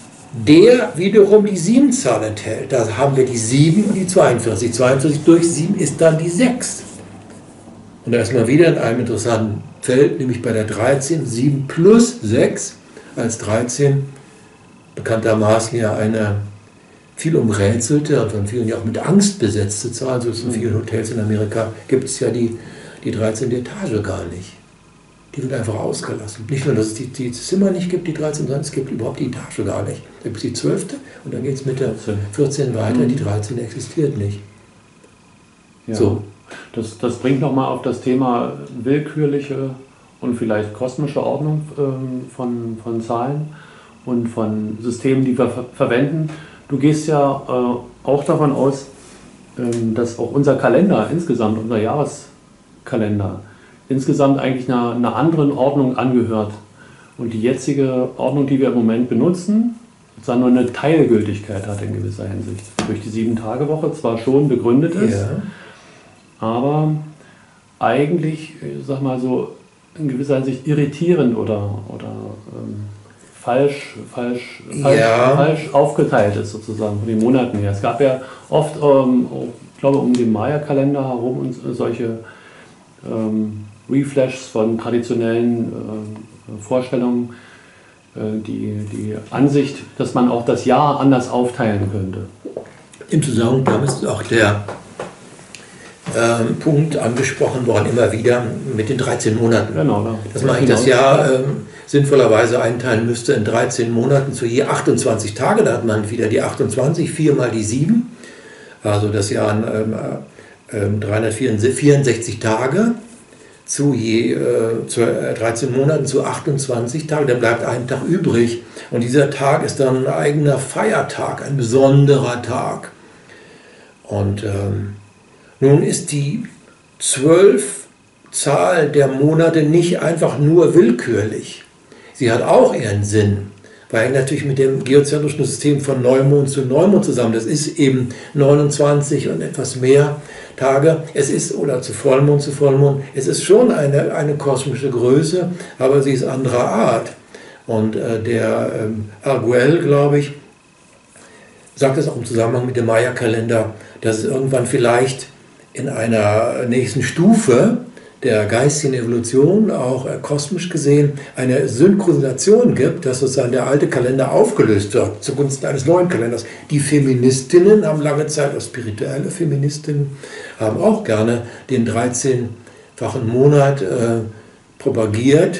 Speaker 2: der wiederum die Siebenzahl enthält. Da haben wir die sieben und die zweiundvierzig. zweiundvierzig durch sieben ist dann die sechs. Und da ist man wieder in einem interessanten Feld, nämlich bei der dreizehn, sieben plus sechs als dreizehn. Bekanntermaßen ja eine viel umrätselte und von vielen ja auch mit Angst besetzte Zahl. So in vielen Hotels in Amerika gibt es ja die, die dreizehnte Etage gar nicht. Die wird einfach ausgelassen. Nicht nur, dass es die, die Zimmer nicht gibt, die dreizehn, sondern es gibt überhaupt die Etage gar nicht. Da gibt es die zwölfte und dann geht es mit der vierzehn weiter, die dreizehn existiert nicht.
Speaker 1: Ja. So. Das, das bringt nochmal auf das Thema willkürliche und vielleicht kosmische Ordnung ähm, von, von Zahlen und von Systemen, die wir ver verwenden. Du gehst ja äh, auch davon aus, ähm, dass auch unser Kalender insgesamt, unser Jahreskalender, insgesamt eigentlich einer, einer anderen Ordnung angehört. Und die jetzige Ordnung, die wir im Moment benutzen, sondern nur eine Teilgültigkeit hat in gewisser Hinsicht. Durch die Sieben-Tage-Woche zwar schon begründet ist, ja, aber eigentlich, ich sag mal so, in gewisser Hinsicht irritierend oder, oder ähm, falsch, falsch, falsch, ja. falsch aufgeteilt ist sozusagen von den Monaten her. Es gab ja oft, ähm, ich glaube, um den Maya-Kalender herum und solche ähm, Reflashs von traditionellen äh, Vorstellungen, äh, die, die Ansicht, dass man auch das Jahr anders aufteilen könnte.
Speaker 2: Im Zusammenhang damit ist auch der ähm, Punkt angesprochen worden, immer wieder mit den dreizehn Monaten. Genau, ja. Dass man eigentlich das Jahr ähm, sinnvollerweise einteilen müsste in dreizehn Monaten zu je achtundzwanzig Tage. Da hat man wieder die achtundzwanzig, vier mal die sieben. Also das Jahr ähm, äh, dreihundertvierundsechzig Tage. Zu je äh, zu dreizehn Monaten zu achtundzwanzig Tagen, dann bleibt ein Tag übrig. Und dieser Tag ist dann ein eigener Feiertag, ein besonderer Tag. Und ähm, nun ist die zwölf Zahl der Monate nicht einfach nur willkürlich. Sie hat auch ihren Sinn, weil natürlich mit dem geozentrischen System von Neumond zu Neumond zusammen, das ist eben neunundzwanzig und etwas mehr Tage, es ist, oder zu Vollmond zu Vollmond, es ist schon eine, eine kosmische Größe, aber sie ist anderer Art. Und äh, der ähm, Arguel, glaube ich, sagt es auch im Zusammenhang mit dem Maya-Kalender, dass es irgendwann vielleicht in einer nächsten Stufe der geistigen Evolution, auch äh, kosmisch gesehen, eine Synchronisation gibt, dass sozusagen der alte Kalender aufgelöst wird zugunsten eines neuen Kalenders. Die Feministinnen haben lange Zeit, also spirituelle Feministinnen, haben auch gerne den dreizehnfachen Monat äh, propagiert.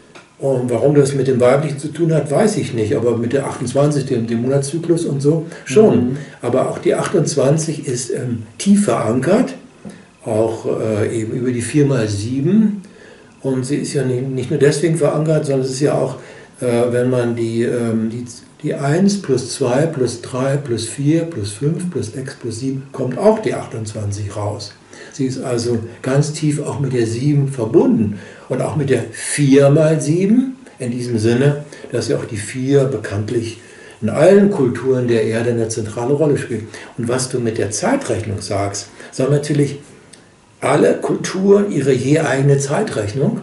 Speaker 2: Und warum das mit dem Weiblichen zu tun hat, weiß ich nicht, aber mit der achtundzwanzig, dem, dem Monatszyklus und so, schon. Mhm. Aber auch die achtundzwanzig ist ähm, tief verankert, auch äh, eben über die vier mal sieben. Und sie ist ja nicht, nicht nur deswegen verankert, sondern es ist ja auch, äh, wenn man die, ähm, die, die eins plus zwei plus drei plus vier plus fünf plus sechs plus sieben, kommt auch die achtundzwanzig raus. Sie ist also ganz tief auch mit der sieben verbunden und auch mit der vier mal sieben, in diesem Sinne, dass ja auch die vier bekanntlich in allen Kulturen der Erde eine zentrale Rolle spielt. Und was du mit der Zeitrechnung sagst, sagen natürlich alle Kulturen ihre je eigene Zeitrechnung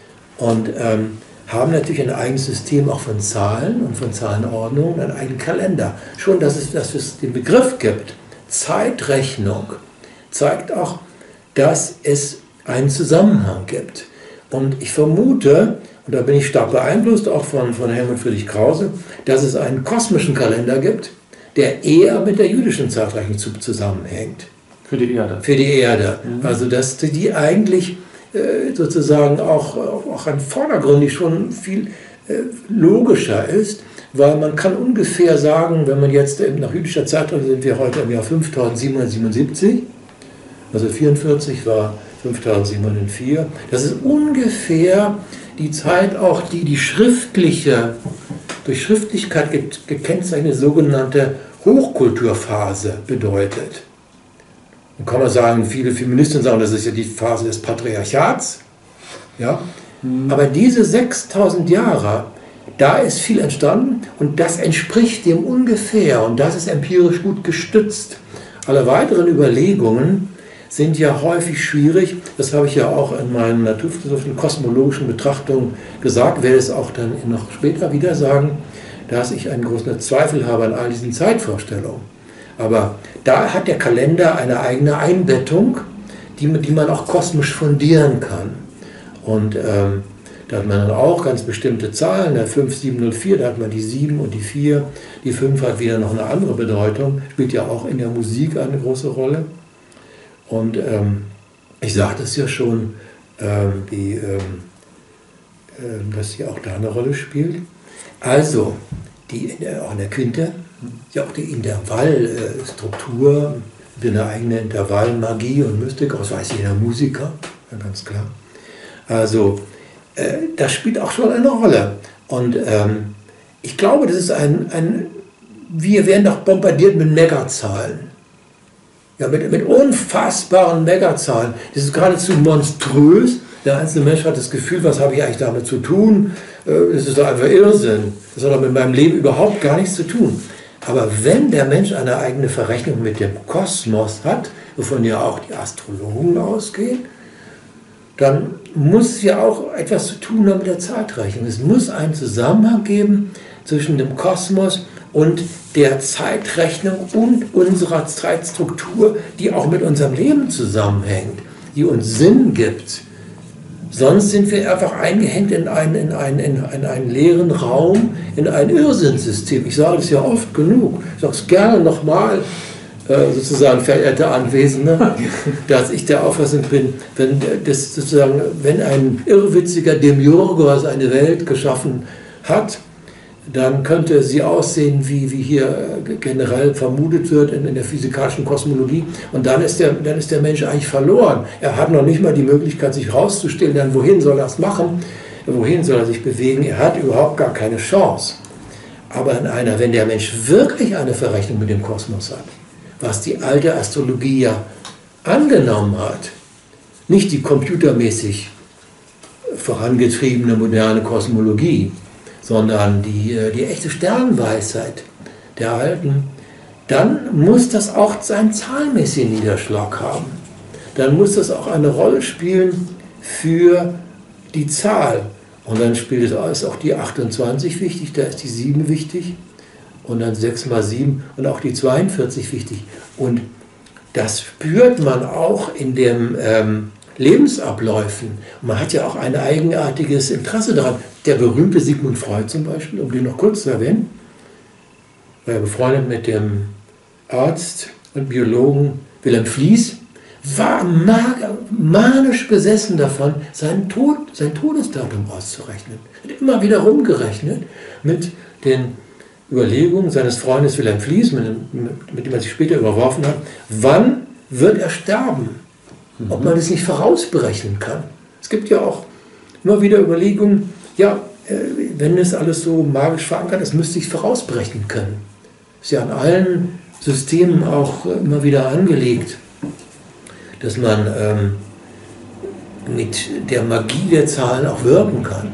Speaker 2: und ähm, haben natürlich ein eigenes System auch von Zahlen und von Zahlenordnungen, einen eigenen Kalender. Schon, dass es, dass es den Begriff gibt, Zeitrechnung, zeigt auch, dass es einen Zusammenhang gibt. Und ich vermute, und da bin ich stark beeinflusst, auch von, von Helmut Friedrich Krause, dass es einen kosmischen Kalender gibt, der eher mit der jüdischen Zeitrechnung zusammenhängt.
Speaker 1: Für die Erde.
Speaker 2: Für die Erde. Mhm. Also dass die eigentlich äh, sozusagen auch, auch an vordergründig schon viel äh, logischer ist, weil man kann ungefähr sagen, wenn man jetzt äh, nach jüdischer Zeitrechnung sind wir heute im Jahr fünftausendsiebenhundertsiebenundsiebzig, also vierundvierzig war fünftausendsiebenhundertvier. Das ist ungefähr die Zeit auch, die die schriftliche, durch Schriftlichkeit gekennzeichnete sogenannte Hochkulturphase bedeutet. Dann kann man sagen, viele Feministen sagen, das ist ja die Phase des Patriarchats. Ja? Mhm. Aber diese sechstausend Jahre, da ist viel entstanden und das entspricht dem ungefähr und das ist empirisch gut gestützt. Alle weiteren Überlegungen sind ja häufig schwierig. Das habe ich ja auch in meinen naturphilosophischen, kosmologischen Betrachtungen gesagt, werde es auch dann noch später wieder sagen, dass ich einen großen Zweifel habe an all diesen Zeitvorstellungen. Aber da hat der Kalender eine eigene Einbettung, die, die man auch kosmisch fundieren kann. Und ähm, da hat man dann auch ganz bestimmte Zahlen, der fünf sieben null vier, da hat man die sieben und die vier. Die fünf hat wieder noch eine andere Bedeutung, spielt ja auch in der Musik eine große Rolle. Und ähm, ich sagte es ja schon, ähm, die, ähm, äh, dass sie auch da eine Rolle spielt. Also, die in der, auch in der Quinte, ja auch die Intervallstruktur, äh, eine eigene Intervallmagie und Mystik, das weiß jeder Musiker, ja, ganz klar. Also, äh, das spielt auch schon eine Rolle. Und ähm, ich glaube, das ist ein, ein, wir werden doch bombardiert mit Megazahlen. Ja, mit, mit unfassbaren Megazahlen. Das ist geradezu monströs. Der einzelne Mensch hat das Gefühl, was habe ich eigentlich damit zu tun? Das ist doch einfach Irrsinn. Das hat doch mit meinem Leben überhaupt gar nichts zu tun. Aber wenn der Mensch eine eigene Verrechnung mit dem Kosmos hat, wovon ja auch die Astrologen ausgehen, dann muss ja auch etwas zu tun haben mit der Zeitrechnung. Es muss einen Zusammenhang geben zwischen dem Kosmos und der Zeitrechnung und unserer Zeitstruktur, die auch mit unserem Leben zusammenhängt, die uns Sinn gibt. Sonst sind wir einfach eingehängt in einen, in einen, in einen leeren Raum, in ein Irrsinnssystem. Ich sage es ja oft genug, ich sage es gerne nochmal, sozusagen, verehrte Anwesende, dass ich der Auffassung bin, wenn, das sozusagen, wenn ein irrwitziger Demiurgos eine Welt geschaffen hat, dann könnte sie aussehen, wie, wie hier generell vermutet wird in, in der physikalischen Kosmologie. Und dann ist, der, dann ist der Mensch eigentlich verloren. Er hat noch nicht mal die Möglichkeit, sich rauszustellen. Dann wohin soll er es machen? Wohin soll er sich bewegen? Er hat überhaupt gar keine Chance. Aber in einer, wenn der Mensch wirklich eine Verrechnung mit dem Kosmos hat, was die alte Astrologie ja angenommen hat, nicht die computermäßig vorangetriebene moderne Kosmologie, sondern die, die echte Sternweisheit der Alten, dann muss das auch seinen zahlenmäßigen Niederschlag haben. Dann muss das auch eine Rolle spielen für die Zahl. Und dann spielt es ist auch die achtundzwanzig wichtig, da ist die sieben wichtig und dann sechs mal sieben und auch die zweiundvierzig wichtig. Und das spürt man auch in den ähm, Lebensabläufen. Und man hat ja auch ein eigenartiges Interesse daran. Der berühmte Sigmund Freud zum Beispiel, um den noch kurz zu erwähnen, war ja befreundet mit dem Arzt und Biologen Wilhelm Fliess, war manisch besessen davon, seinen Tod, sein Todesdatum auszurechnen. Er hat immer wieder rumgerechnet mit den Überlegungen seines Freundes Wilhelm Fliess, mit, mit dem er sich später überworfen hat, wann wird er sterben? Ob man das nicht vorausberechnen kann. Es gibt ja auch immer wieder Überlegungen, ja, wenn es alles so magisch verankert ist, müsste ich es vorausberechnen können. Ist ja an allen Systemen auch immer wieder angelegt, dass man ähm, mit der Magie der Zahlen auch wirken kann.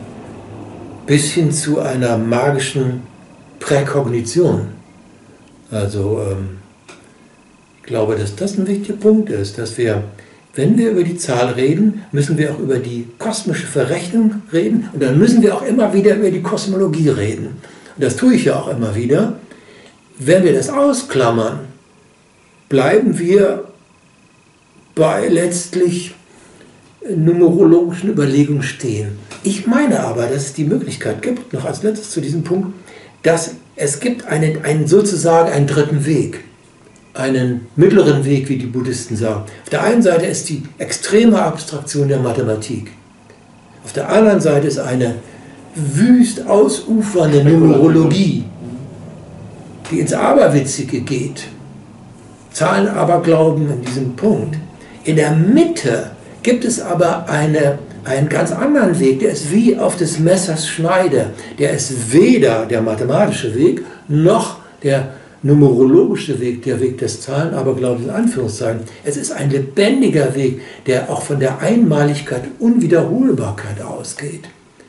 Speaker 2: Bis hin zu einer magischen Präkognition. Also ähm, ich glaube, dass das ein wichtiger Punkt ist, dass wir, wenn wir über die Zahl reden, müssen wir auch über die kosmische Verrechnung reden und dann müssen wir auch immer wieder über die Kosmologie reden. Und das tue ich ja auch immer wieder. Wenn wir das ausklammern, bleiben wir bei letztlich numerologischen Überlegungen stehen. Ich meine aber, dass es die Möglichkeit gibt, noch als letztes zu diesem Punkt, dass es gibt einen, einen sozusagen einen dritten Weg. Einen mittleren Weg, wie die Buddhisten sagen. Auf der einen Seite ist die extreme Abstraktion der Mathematik. Auf der anderen Seite ist eine wüst ausufernde Numerologie, die ins Aberwitzige geht. Zahlenaberglauben in diesem Punkt. In der Mitte gibt es aber eine, einen ganz anderen Weg, der ist wie auf des Messers Schneide. Der ist weder der mathematische Weg, noch der numerologische Weg, der Weg des Zahlenaberglaubens in Anführungszeichen. Es ist ein lebendiger Weg, der auch von der Einmaligkeit und Unwiederholbarkeit ausgeht.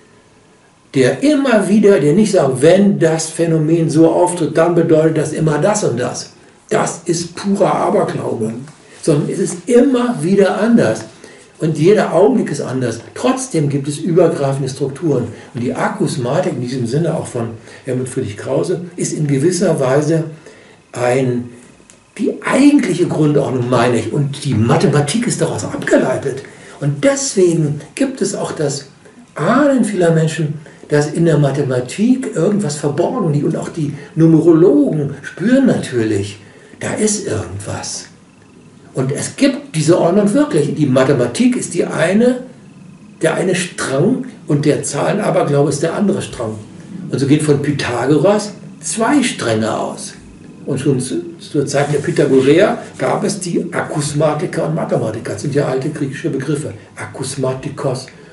Speaker 2: Der immer wieder, der nicht sagt, wenn das Phänomen so auftritt, dann bedeutet das immer das und das. Das ist purer Aberglaube. Sondern es ist immer wieder anders. Und jeder Augenblick ist anders. Trotzdem gibt es übergreifende Strukturen. Und die Akusmatik, in diesem Sinne auch von Helmut Friedrich Krause, ist in gewisser Weise ein, die eigentliche Grundordnung, meine ich. Und die Mathematik ist daraus abgeleitet. Und deswegen gibt es auch das Ahnen vieler Menschen, dass in der Mathematik irgendwas verborgen liegt. Und auch die Numerologen spüren natürlich, da ist irgendwas. Und es gibt diese Ordnung wirklich. Die Mathematik ist die eine, der eine Strang und der Zahlenaberglaube ist der andere Strang. Und so geht von Pythagoras zwei Stränge aus. Und schon zur Zeit der Pythagoreer gab es die Akusmatiker und Mathematiker. Das sind ja alte griechische Begriffe. Akusmatikos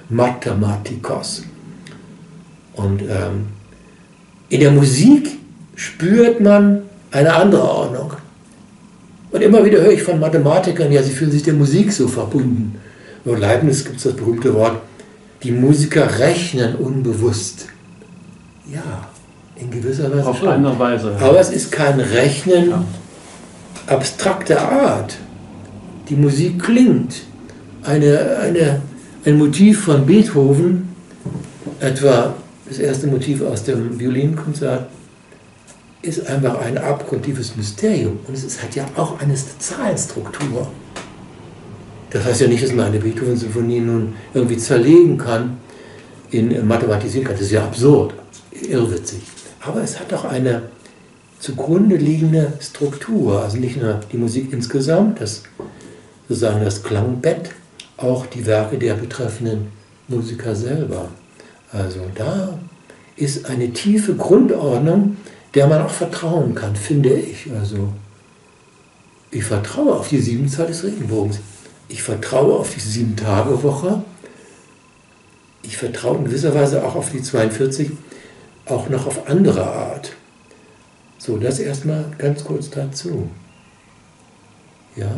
Speaker 2: Mathematikos. Und ähm, in der Musik spürt man eine andere Ordnung. Und immer wieder höre ich von Mathematikern, ja, sie fühlen sich der Musik so verbunden. Bei Leibniz gibt es das berühmte Wort, die Musiker rechnen unbewusst. Ja, in gewisser Weise
Speaker 1: Auf
Speaker 2: schon.
Speaker 1: eine Weise. Ja.
Speaker 2: Aber es ist kein Rechnen
Speaker 1: Ja.
Speaker 2: abstrakter Art. Die Musik klingt. Eine, eine, ein Motiv von Beethoven, etwa das erste Motiv aus dem Violinkonzert, ist einfach ein abgrundtiefes Mysterium. Und es ist, hat ja auch eine Zahlenstruktur. Das heißt ja nicht, dass man eine Beethoven-Symphonie nun irgendwie zerlegen kann, in mathematisieren kann. Das ist ja absurd, irrwitzig. Aber es hat auch eine zugrunde liegende Struktur. Also nicht nur die Musik insgesamt, das sozusagen das Klangbett, auch die Werke der betreffenden Musiker selber. Also da ist eine tiefe Grundordnung, der man auch vertrauen kann, finde ich. Also ich vertraue auf die Siebenzahl des Regenbogens. Ich vertraue auf die Sieben-Tage-Woche. Ich vertraue in gewisser Weise auch auf die zweiundvierzig, auch noch auf andere Art. So, das erstmal ganz kurz dazu. Ja.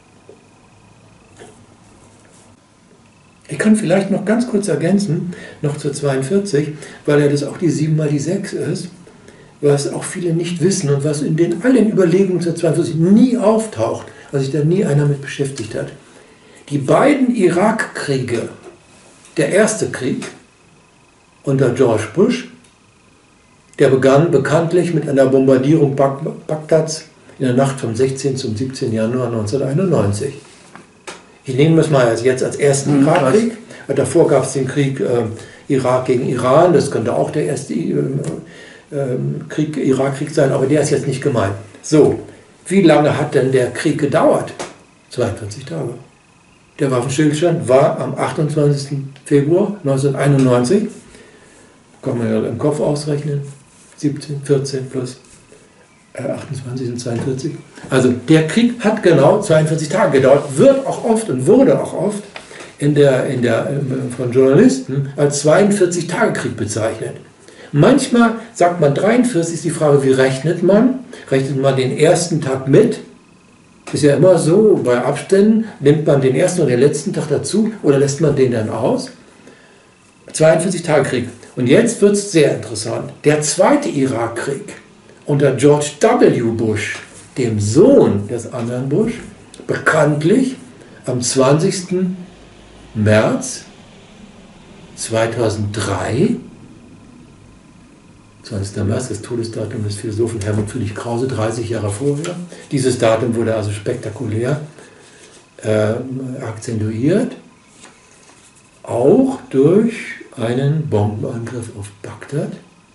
Speaker 2: Ich kann vielleicht noch ganz kurz ergänzen, noch zur zweiundvierzig, weil ja das auch die sieben mal die sechs ist, was auch viele nicht wissen und was in den allen Überlegungen zur zweiundvierzig nie auftaucht, weil sich da nie einer mit beschäftigt hat. Die beiden Irakkriege, der erste Krieg unter George Bush, der begann bekanntlich mit einer Bombardierung Bagdads in der Nacht vom sechzehnten zum siebzehnten Januar neunzehnhunderteinundneunzig. Ich nehme das mal als, jetzt als ersten Irakkrieg. Davor gab es den Krieg äh, Irak gegen Iran, das könnte auch der erste äh, äh, Krieg, Irakkrieg sein, aber der ist jetzt nicht gemeint. So, wie lange hat denn der Krieg gedauert? zweiundvierzig Tage. Der Waffenstillstand war am achtundzwanzigsten Februar neunzehnhunderteinundneunzig. Kann man ja im Kopf ausrechnen. siebzehn, vierzehn plus äh, achtundzwanzig sind zweiundvierzig. Also der Krieg hat genau zweiundvierzig Tage gedauert, wird auch oft und wurde auch oft in der, in der, äh, von Journalisten als zweiundvierzig-Tage-Krieg bezeichnet. Manchmal sagt man dreiundvierzig, ist die Frage, wie rechnet man? Rechnet man den ersten Tag mit? Ist ja immer so, bei Abständen nimmt man den ersten oder den letzten Tag dazu oder lässt man den dann aus? zweiundvierzig-Tage-Krieg. Und jetzt wird es sehr interessant. Der zweite Irakkrieg unter George W. Bush, dem Sohn des anderen Bush, bekanntlich am zwanzigsten März zweitausenddrei, zwanzigsten März, das Todesdatum des Philosophen Helmut Friedrich Krause, dreißig Jahre vorher. Dieses Datum wurde also spektakulär äh, akzentuiert, auch durch einen Bombenangriff auf Bagdad.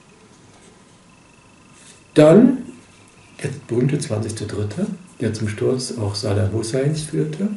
Speaker 2: Dann der berühmte zwanzigster dritte, der zum Sturz auch Saddam Husseins führte.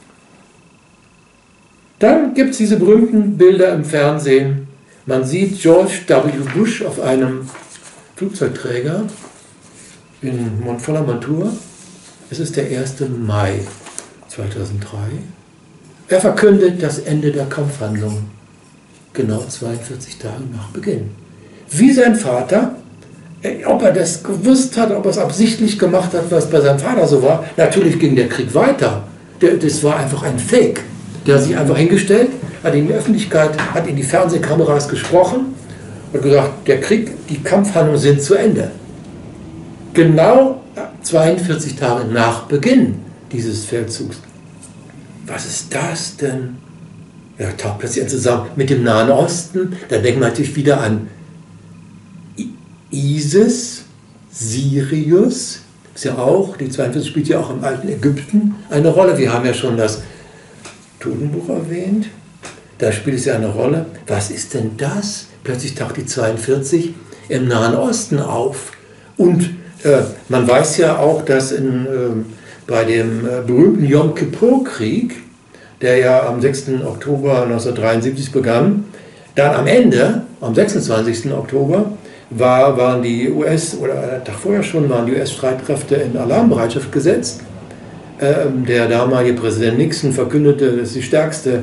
Speaker 2: Dann gibt es diese berühmten Bilder im Fernsehen. Man sieht George W. Bush auf einem Flugzeugträger in voller Montur. Es ist der erste Mai zweitausenddrei. Er verkündet das Ende der Kampfhandlungen. Genau zweiundvierzig Tage nach Beginn. Wie sein Vater, ob er das gewusst hat, ob er es absichtlich gemacht hat, was bei seinem Vater so war, natürlich ging der Krieg weiter. Das war einfach ein Fake. Der hat sich einfach hingestellt, hat in die Öffentlichkeit, hat in die Fernsehkameras gesprochen und gesagt, der Krieg, die Kampfhandlungen sind zu Ende. Genau zweiundvierzig Tage nach Beginn dieses Feldzugs. Was ist das denn? Ja, taucht plötzlich zusammen mit dem Nahen Osten. Da denkt man natürlich wieder an ISIS, Sirius, ist ja auch, die zweiundvierzig spielt ja auch im alten Ägypten eine Rolle. Wir haben ja schon das Totenbuch erwähnt. Da spielt es ja eine Rolle. Was ist denn das? Plötzlich taucht die zweiundvierzig im Nahen Osten auf. Und äh, man weiß ja auch, dass in, äh, bei dem äh, berühmten Yom Kippur-Krieg, der ja am sechsten Oktober neunzehnhundertdreiundsiebzig begann, dann am Ende, am sechsundzwanzigsten Oktober, war, waren die U S, oder einen Tag vorher schon, waren die U S-Streitkräfte in Alarmbereitschaft gesetzt. Ähm, der damalige Präsident Nixon verkündete, das ist die stärkste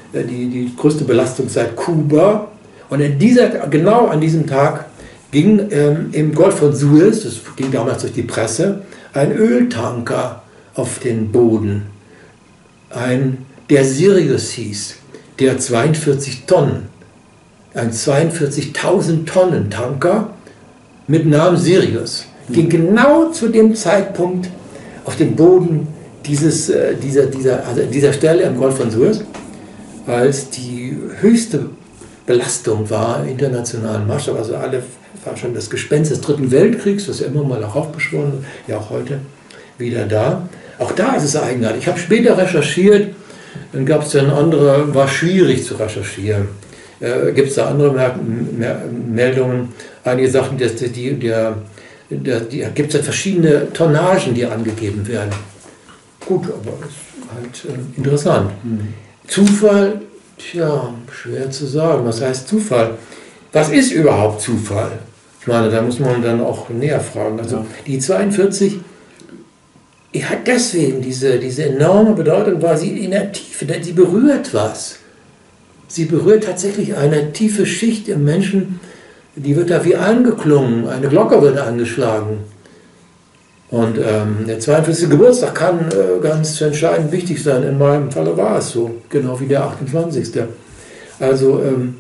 Speaker 2: äh, die, die größte Belastung seit Kuba. Und in dieser, genau an diesem Tag ging ähm, im Golf von Suez, das ging damals durch die Presse, ein Öltanker auf den Boden, ein, der Sirius hieß, der zweiundvierzig Tonnen, ein zweiundvierzigtausend Tonnen Tanker mit Namen Sirius, ging genau zu dem Zeitpunkt auf den Boden dieses, äh, dieser, dieser, also dieser Stelle im Golf von Suez, als die höchste Belastung war, internationalen Maßstab, also alle war schon das Gespenst des Dritten Weltkriegs, das ja immer mal auch aufbeschworen, ja auch heute wieder da. Auch da ist es eigenartig. Ich habe später recherchiert, dann gab es dann andere, war schwierig zu recherchieren. Äh, Gibt es da andere Mer Mer Meldungen? Einige Sachen, dass die, die, der, der, die gibt es ja verschiedene Tonnagen, die angegeben werden. Gut, aber das ist halt äh, interessant. Mhm. Zufall, tja, schwer zu sagen. Was heißt Zufall? Was ist überhaupt Zufall? Ich meine, da muss man dann auch näher fragen. Also ja. Die zweiundvierzig die hat deswegen diese, diese enorme Bedeutung, weil sie in der Tiefe, denn sie berührt was. Sie berührt tatsächlich eine tiefe Schicht im Menschen, die wird da wie angeklungen, eine Glocke wird angeschlagen. Und ähm, der zweiundvierzigste Geburtstag kann äh, ganz entscheidend wichtig sein. In meinem Falle war es so, genau wie der achtundzwanzigste Also ähm,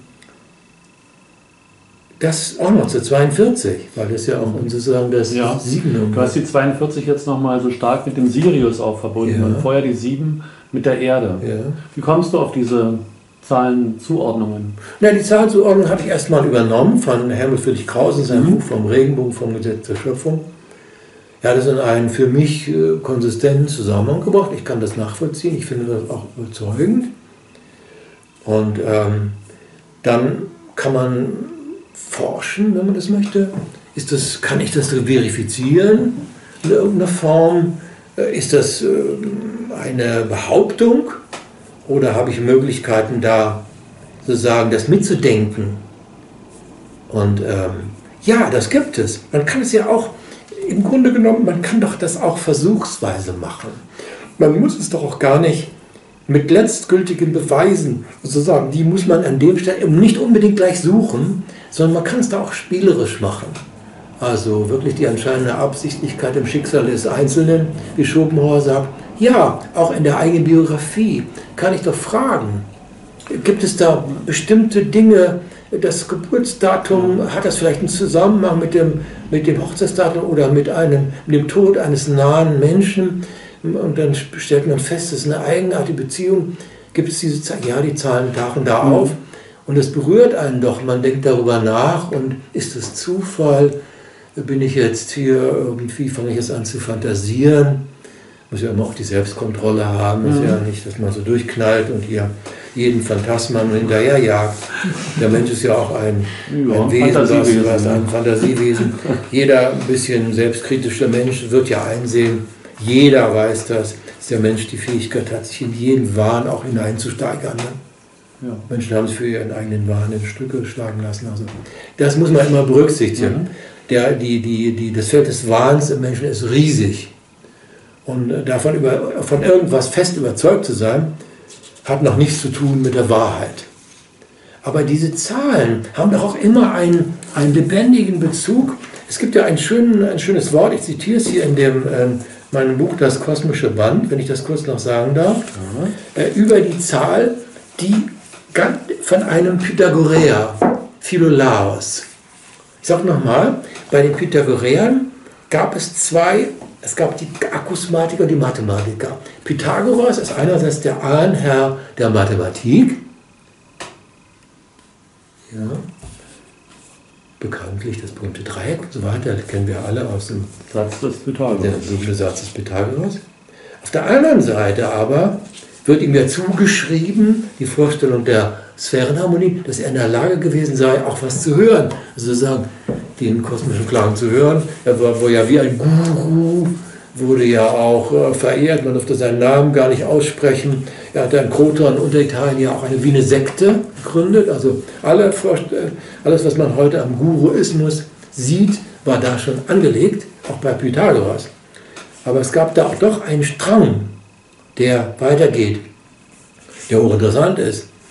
Speaker 2: das auch noch zu zweiundvierzig, weil das ja auch sozusagen das
Speaker 1: ja.
Speaker 2: Sieben.
Speaker 1: Du hast die zweiundvierzig jetzt nochmal so stark mit dem Sirius auch verbunden, ja. Und vorher die sieben mit der Erde.
Speaker 2: Ja.
Speaker 1: Wie kommst du auf diese Zahlenzuordnungen?
Speaker 2: Na, die Zahlenzuordnung habe ich erstmal übernommen von Helmut Friedrich Krause in seinem mhm. Buch vom Regenbogen vom Gesetz der Schöpfung. Er hat es in einen für mich äh, konsistenten Zusammenhang gebracht. Ich kann das nachvollziehen, ich finde das auch überzeugend. Und ähm, dann kann man forschen, wenn man das möchte. Ist das, kann ich das verifizieren in irgendeiner Form? Ist das äh, eine Behauptung? Oder habe ich Möglichkeiten, da sozusagen das mitzudenken? Und ähm, ja, das gibt es. Man kann es ja auch, im Grunde genommen, man kann doch das auch versuchsweise machen. Man muss es doch auch gar nicht mit letztgültigen Beweisen sozusagen, die muss man an dem Stelle nicht unbedingt gleich suchen, sondern man kann es da auch spielerisch machen. Also wirklich die anscheinende Absichtlichkeit im Schicksal des Einzelnen, wie Schopenhauer sagt, ja, auch in der eigenen Biografie kann ich doch fragen, gibt es da bestimmte Dinge, das Geburtsdatum, hat das vielleicht einen Zusammenhang mit dem, mit dem Hochzeitsdatum oder mit, einem, mit dem Tod eines nahen Menschen? Und dann stellt man fest, es ist eine eigenartige Beziehung. Gibt es diese Zahlen? Ja, die Zahlen tauchen da mhm. auf. Und es berührt einen doch. Man denkt darüber nach. Und ist es Zufall? Bin ich jetzt hier irgendwie, fange ich jetzt an zu fantasieren? Muss ja immer auch die Selbstkontrolle haben. Mhm. Ist ja nicht, dass man so durchknallt und hier jeden Phantasma hinterherjagt. Der Mensch ist ja auch ein, ja, ein Wesen, Fantasiewesen, was, ein Fantasiewesen. Jeder ein bisschen selbstkritische Mensch wird ja einsehen, jeder weiß das, dass der Mensch die Fähigkeit hat, sich in jeden Wahn auch hineinzusteigern. Ne? Ja. Menschen haben sich für ihren eigenen Wahn in Stücke schlagen lassen. Also das muss man immer berücksichtigen. Mhm. Der, die, die, die, das Feld des Wahns im Menschen ist riesig. Und davon über, von irgendwas fest überzeugt zu sein, hat noch nichts zu tun mit der Wahrheit. Aber diese Zahlen haben doch auch immer einen, einen lebendigen Bezug. Es gibt ja ein, schön, ein schönes Wort, ich zitiere es hier in dem, ähm, meinem Buch Das kosmische Band, wenn ich das kurz noch sagen darf, mhm. äh, über die Zahl, die von einem Pythagoreer, Philolaos. Ich sage nochmal, bei den Pythagoreern gab es zwei, es gab die Akusmatiker und die Mathematiker. Pythagoras ist einerseits der Ahnherr der Mathematik, ja, bekanntlich das berühmte Dreieck und so weiter, das kennen wir alle aus dem
Speaker 1: Satz des Pythagoras.
Speaker 2: Der berühmte Satz des Pythagoras. Auf der anderen Seite aber wird ihm ja zugeschrieben, die Vorstellung der Sphärenharmonie, dass er in der Lage gewesen sei, auch was zu hören, also sozusagen den kosmischen Klang zu hören. Er war wohl ja wie ein Guru, wurde ja auch äh, verehrt, man durfte seinen Namen gar nicht aussprechen. Er hat in Kroton und Unteritalien ja auch eine, wie eine Sekte gegründet. Also alle, alles, was man heute am Guruismus sieht, war da schon angelegt, auch bei Pythagoras. Aber es gab da auch doch einen Strang, der weitergeht, der hochinteressant ist.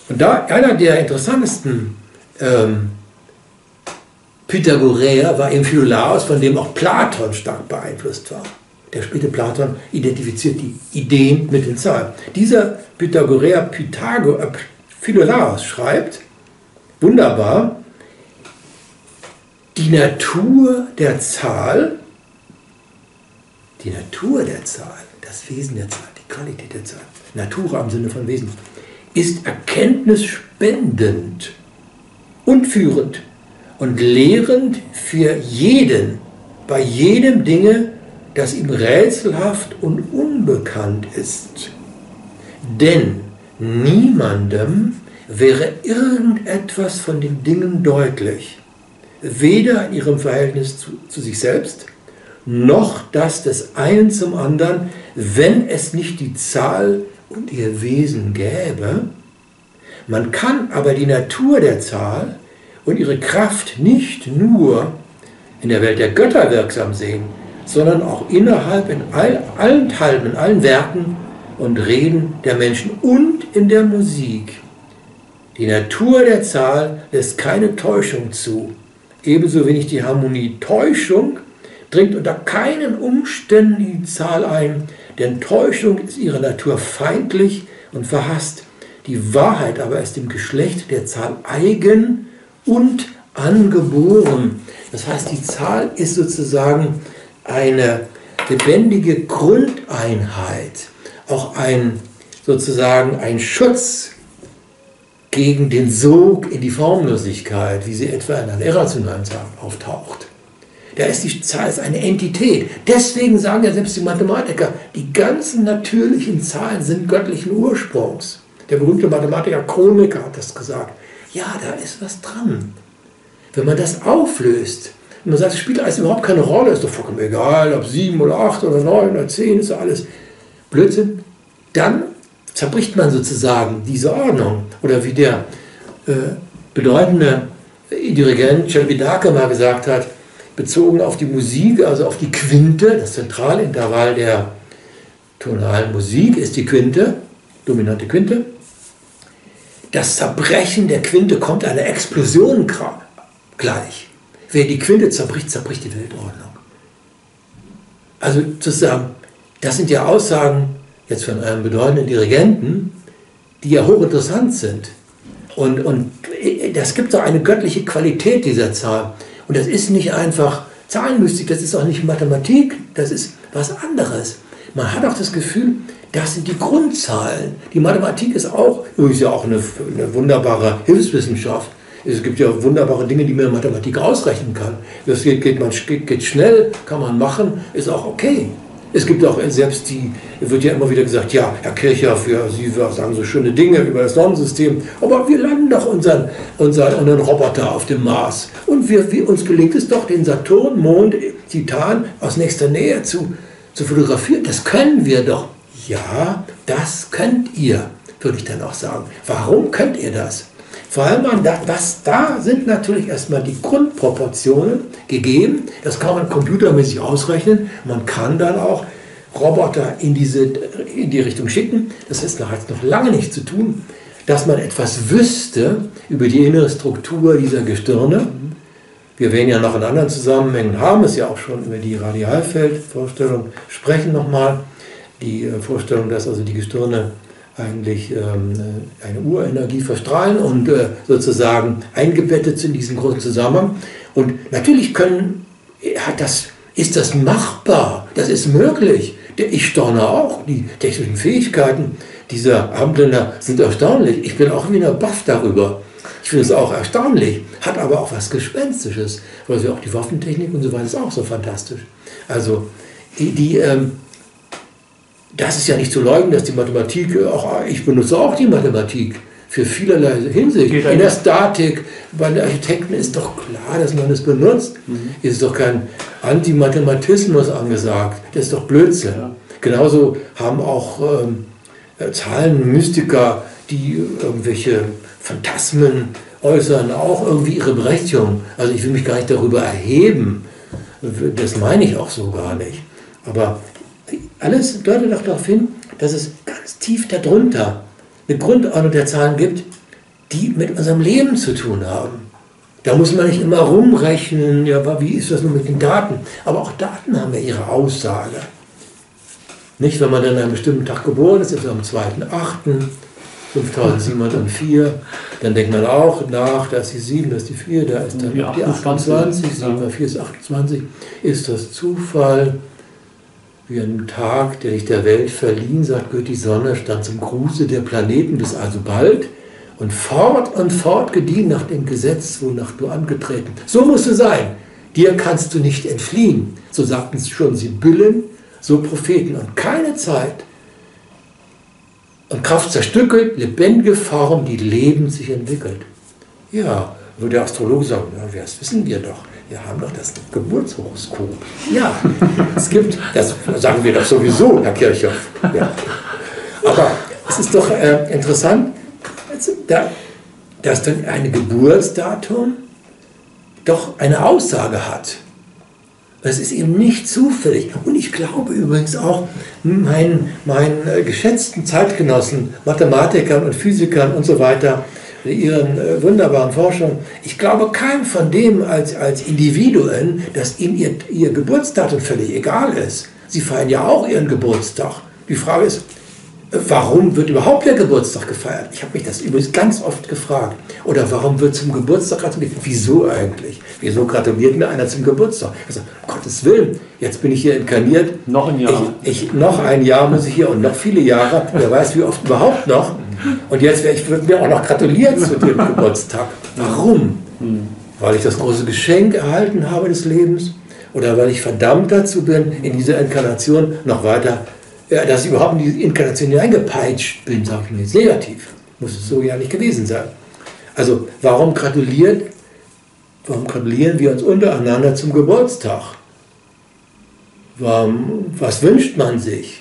Speaker 2: Und da einer der interessantesten ähm, Pythagoreer war eben Philolaos, von dem auch Platon stark beeinflusst war. Der späte Platon identifiziert die Ideen mit den Zahlen. Dieser Pythagoreer Pythago, äh, Philolaos schreibt, wunderbar, die Natur der Zahl, die Natur der Zahl, das Wesen der Zahl, die Qualität der Zahl, Natura im Sinne von Wesen, ist erkenntnisspendend und führend und lehrend für jeden, bei jedem Dinge, das ihm rätselhaft und unbekannt ist. Denn niemandem wäre irgendetwas von den Dingen deutlich, weder in ihrem Verhältnis zu, zu sich selbst, noch das des einen zum anderen, wenn es nicht die Zahl und ihr Wesen gäbe. Man kann aber die Natur der Zahl und ihre Kraft nicht nur in der Welt der Götter wirksam sehen, sondern auch innerhalb, in all, allenthalben, in allen Werken und Reden der Menschen und in der Musik. Die Natur der Zahl lässt keine Täuschung zu, ebenso wenig die Harmonie. Täuschung dringt unter keinen Umständen in die Zahl ein, denn Täuschung ist ihrer Natur feindlich und verhasst. Die Wahrheit aber ist dem Geschlecht der Zahl eigen und angeboren. Das heißt, die Zahl ist sozusagen eine lebendige Grundeinheit, auch ein, sozusagen ein Schutz gegen den Sog in die Formlosigkeit, wie sie etwa in einer irrationalen Zahl auftaucht. Da ist die Zahl ist eine Entität. Deswegen sagen ja selbst die Mathematiker, die ganzen natürlichen Zahlen sind göttlichen Ursprungs. Der berühmte Mathematiker Kronecker hat das gesagt. Ja, da ist was dran. Wenn man das auflöst, und man sagt, es spielt alles überhaupt keine Rolle, ist doch vollkommen egal, ob sieben oder acht oder neun oder zehn, ist doch alles Blödsinn, dann zerbricht man sozusagen diese Ordnung. Oder wie der äh, bedeutende Dirigent Celibidache mal gesagt hat, bezogen auf die Musik, also auf die Quinte, das zentrale Intervall der tonalen Musik ist die Quinte, dominante Quinte. Das Zerbrechen der Quinte kommt einer Explosion gleich. Wer die Quinte zerbricht, zerbricht die Weltordnung. Also sozusagen, das sind ja Aussagen jetzt von einem bedeutenden Dirigenten, die ja hochinteressant sind. Und, und das gibt doch eine göttliche Qualität dieser Zahl. Und das ist nicht einfach Zahlenmystik, das ist auch nicht Mathematik, das ist was anderes. Man hat auch das Gefühl, das sind die Grundzahlen. Die Mathematik ist auch, ist ja auch eine, eine wunderbare Hilfswissenschaft. Es gibt ja wunderbare Dinge, die man in Mathematik ausrechnen kann. Das geht, geht, man, geht, geht schnell, kann man machen, ist auch okay. Es gibt auch selbst die, wird ja immer wieder gesagt, ja, Herr Kirchhoff, ja, Sie sagen so schöne Dinge über das Sonnensystem, aber wir landen doch unseren, unseren, unseren Roboter auf dem Mars. Und wir, wir, uns gelingt es doch, den Saturn, Mond, Titan aus nächster Nähe zu, zu fotografieren. Das können wir doch. Ja, das könnt ihr, würde ich dann auch sagen. Warum könnt ihr das? Vor allem, das, da sind natürlich erstmal die Grundproportionen gegeben. Das kann man computermäßig ausrechnen. Man kann dann auch Roboter in, diese, in die Richtung schicken. Das ist, hat noch lange nichts zu tun, dass man etwas wüsste über die innere Struktur dieser Gestirne. Wir werden ja noch in anderen Zusammenhängen, haben es ja auch schon über die Radialfeldvorstellung sprechen nochmal. Die Vorstellung, dass also die Gestirne eigentlich ähm, eine Urenergie verstrahlen und äh, sozusagen eingebettet sind in diesen großen Zusammenhang. Und natürlich können, hat das, ist das machbar, das ist möglich. Ich staune auch, die technischen Fähigkeiten dieser Abendländer sind erstaunlich. Ich bin auch wieder baff darüber. Ich finde es auch erstaunlich, hat aber auch was Gespenstisches, weil auch die Waffentechnik und so weiter ist auch so fantastisch. Also die, die ähm, das ist ja nicht zu leugnen, dass die Mathematik, auch ich benutze auch die Mathematik für vielerlei Hinsicht. In der Statik, bei den Architekten ist doch klar, dass man das benutzt. Mhm. Ist doch kein Antimathematismus angesagt. Das ist doch Blödsinn. Ja. Genauso haben auch ähm, Zahlenmystiker, die irgendwelche Phantasmen äußern, auch irgendwie ihre Berechtigung. Also ich will mich gar nicht darüber erheben. Das meine ich auch so gar nicht. Aber alles deutet doch darauf hin, dass es ganz tief darunter eine Grundordnung der Zahlen gibt, die mit unserem Leben zu tun haben. Da muss man nicht immer rumrechnen, ja, wie ist das nun mit den Daten? Aber auch Daten haben ja ihre Aussage. Nicht, wenn man dann an einem bestimmten Tag geboren ist, ist am zweiten achten fünftausendsiebenhundertvier, dann denkt man auch nach, da ist die sieben, da ist die vier, da ist dann die achtundzwanzig, sieben mal vier ist achtundzwanzig. Ist das Zufall? Wie ein Tag, der dich der Welt verliehen, sagt Goethe, die Sonne stand zum Gruße der Planeten bis alsbald und fort und fort gediehen nach dem Gesetz, wonach du angetreten. So musst du sein. Dir kannst du nicht entfliehen. So sagten es schon Sibyllen, so Propheten. Und keine Zeit und Kraft zerstückelt, lebendige Form, die lebend sich entwickelt. Ja, würde der Astrologe sagen, ja, das wissen wir doch. Wir haben doch das Geburtshoroskop. Ja, es gibt, das sagen wir doch sowieso, Herr Kirchhoff. Ja. Aber es ist doch äh, interessant, da, dass dann ein Geburtsdatum doch eine Aussage hat. Es ist eben nicht zufällig. Und ich glaube übrigens auch meinen, meinen geschätzten Zeitgenossen, Mathematikern und Physikern und so weiter, ihren äh, wunderbaren Forschungen, ich glaube keinem von dem als, als Individuen, dass ihnen ihr, ihr Geburtsdatum völlig egal ist. Sie feiern ja auch ihren Geburtstag. Die Frage ist, warum wird überhaupt der Geburtstag gefeiert? Ich habe mich das übrigens ganz oft gefragt. Oder warum wird zum Geburtstag gratuliert? Wieso eigentlich? Wieso gratuliert mir einer zum Geburtstag? Also, um Gottes Willen, jetzt bin ich hier inkarniert.
Speaker 1: Noch ein Jahr.
Speaker 2: Ich, ich, noch ein Jahr muss ich hier und noch viele Jahre. Wer weiß, wie oft überhaupt noch. Und jetzt ich wird mir auch noch gratuliert zu dem Geburtstag. Warum? Weil ich das große Geschenk erhalten habe des Lebens? Oder weil ich verdammt dazu bin, in dieser Inkarnation noch weiter, ja, dass ich überhaupt in diese Inkarnation hineingepeitscht bin, sage ich mir jetzt negativ. Muss es so ja nicht gewesen sein. Also warum gratuliert, warum gratulieren wir uns untereinander zum Geburtstag? Warum, was wünscht man sich?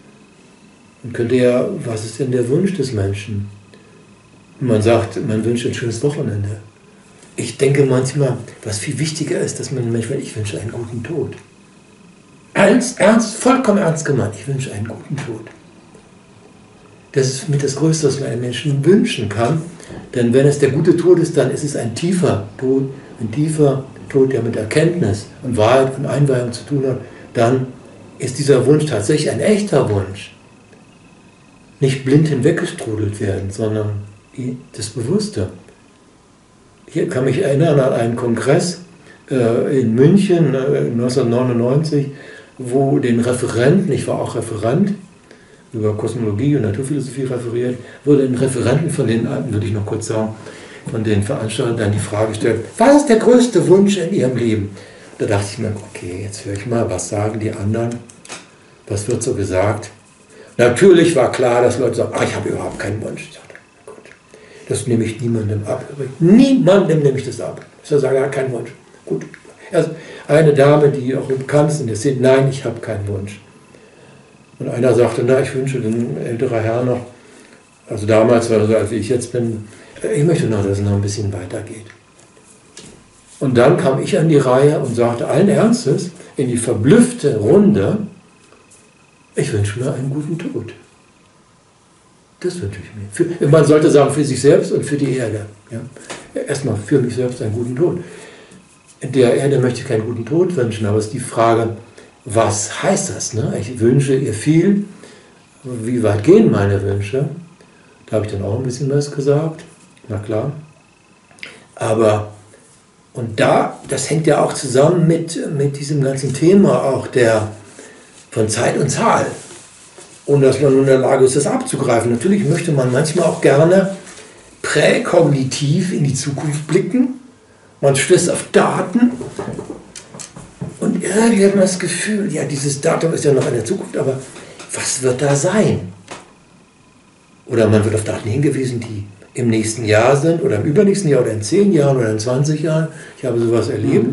Speaker 2: Man könnte ja, was ist denn der Wunsch des Menschen? Man sagt, man wünscht ein schönes Wochenende. Ich denke manchmal, was viel wichtiger ist, dass man manchmal, ich wünsche einen guten Tod. Ernst, ernst, vollkommen ernst gemeint, ich wünsche einen guten Tod. Das ist mit das Größte, was man einem Menschen wünschen kann. Denn wenn es der gute Tod ist, dann ist es ein tiefer Tod, ein tiefer Tod, der mit Erkenntnis und Wahrheit und Einweihung zu tun hat. Dann ist dieser Wunsch tatsächlich ein echter Wunsch. Nicht blind hinweggestrudelt werden, sondern das Bewusste. Ich kann mich erinnern an einen Kongress äh, in München äh, neunzehnhundertneunundneunzig, wo den Referenten, ich war auch Referent, über Kosmologie und Naturphilosophie referiert, wurde den Referenten von den, würde ich noch kurz sagen, von den Veranstaltern dann die Frage gestellt, was ist der größte Wunsch in Ihrem Leben? Da dachte ich mir, okay, jetzt höre ich mal, was sagen die anderen, was wird so gesagt? Natürlich war klar, dass Leute sagen, ah, ich habe überhaupt keinen Wunsch. Ich dachte, gut, das nehme ich niemandem ab. Niemandem nehme ich das ab. Ich sage, ja, kein Wunsch. Gut. Also eine Dame, die auch bekannt ist in der Szene, nein, ich habe keinen Wunsch. Und einer sagte, na, ich wünsche den älterer Herr noch, also damals war er so alt wie ich jetzt bin, ich möchte noch, dass es noch ein bisschen weitergeht. Und dann kam ich an die Reihe und sagte allen Ernstes in die verblüffte Runde, ich wünsche mir einen guten Tod. Das wünsche ich mir. Für, man sollte sagen, für sich selbst und für die Erde. Ja? Erstmal für mich selbst einen guten Tod. Der Erde möchte ich keinen guten Tod wünschen, aber es ist die Frage, was heißt das? Ne? Ich wünsche ihr viel. Wie weit gehen meine Wünsche? Da habe ich dann auch ein bisschen was gesagt. Na klar. Aber, und da, das hängt ja auch zusammen mit, mit diesem ganzen Thema auch der von Zeit und Zahl. Und dass man nun in der Lage ist, das abzugreifen. Natürlich möchte man manchmal auch gerne präkognitiv in die Zukunft blicken. Man stößt auf Daten und irgendwie hat man das Gefühl, ja, dieses Datum ist ja noch in der Zukunft, aber was wird da sein? Oder man wird auf Daten hingewiesen, die im nächsten Jahr sind oder im übernächsten Jahr oder in zehn Jahren oder in zwanzig Jahren. Ich habe sowas erlebt.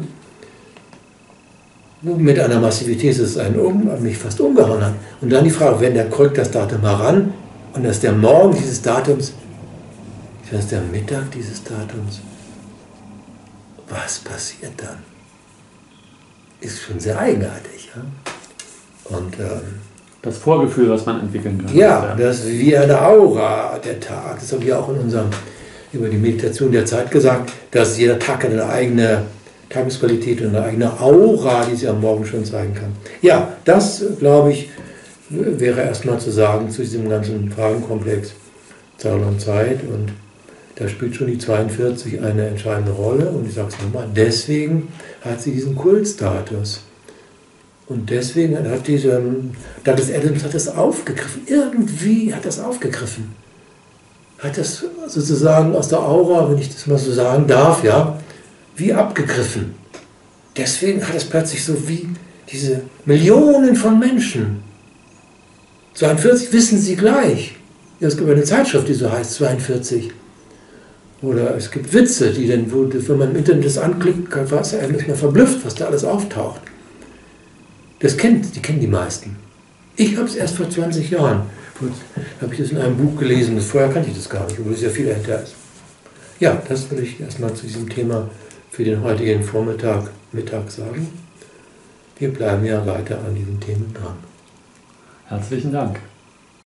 Speaker 2: Mhm. Mit einer Massivität ist es einen um, mich fast umgehauen hat. Und dann die Frage, wenn der krückt das Datum heran und das ist der Morgen dieses Datums, das ist der Mittag dieses Datums, was passiert dann? Ist schon sehr eigenartig. Ja? Und, ähm,
Speaker 1: das Vorgefühl, was man entwickeln kann.
Speaker 2: Ja, das ist wie eine Aura, der Tag. Das haben wir auch in unserem über die Meditation der Zeit gesagt, dass jeder Tag eine eigene Tagesqualität und eine eigene Aura, die sie am Morgen schon zeigen kann. Ja, das, glaube ich, wäre erstmal zu sagen zu diesem ganzen Fragenkomplex Zahl und Zeit. Und da spielt schon die zweiundvierzig eine entscheidende Rolle. Und ich sage es nochmal, deswegen hat sie diesen Kultstatus. Und deswegen hat diese, Douglas Adams hat das aufgegriffen. Irgendwie hat das aufgegriffen. Hat das sozusagen aus der Aura, wenn ich das mal so sagen darf, ja, wie abgegriffen. Deswegen hat es plötzlich so wie diese Millionen von Menschen. zweiundvierzig wissen Sie gleich. Es gibt eine Zeitschrift, die so heißt, zweiundvierzig. Oder es gibt Witze, die dann, wo, wenn man im Internet das anklickt, ist er nicht mehr verblüfft, was da alles auftaucht. Das kennt, die kennen die meisten. Ich habe es erst vor zwanzig Jahren, habe ich das in einem Buch gelesen, vorher kannte ich das gar nicht, obwohl es ja viel älter ist. Ja, das will ich erstmal zu diesem Thema für den heutigen Vormittag, Mittag sagen. Wir bleiben ja weiter an diesen Themen dran.
Speaker 1: Herzlichen Dank.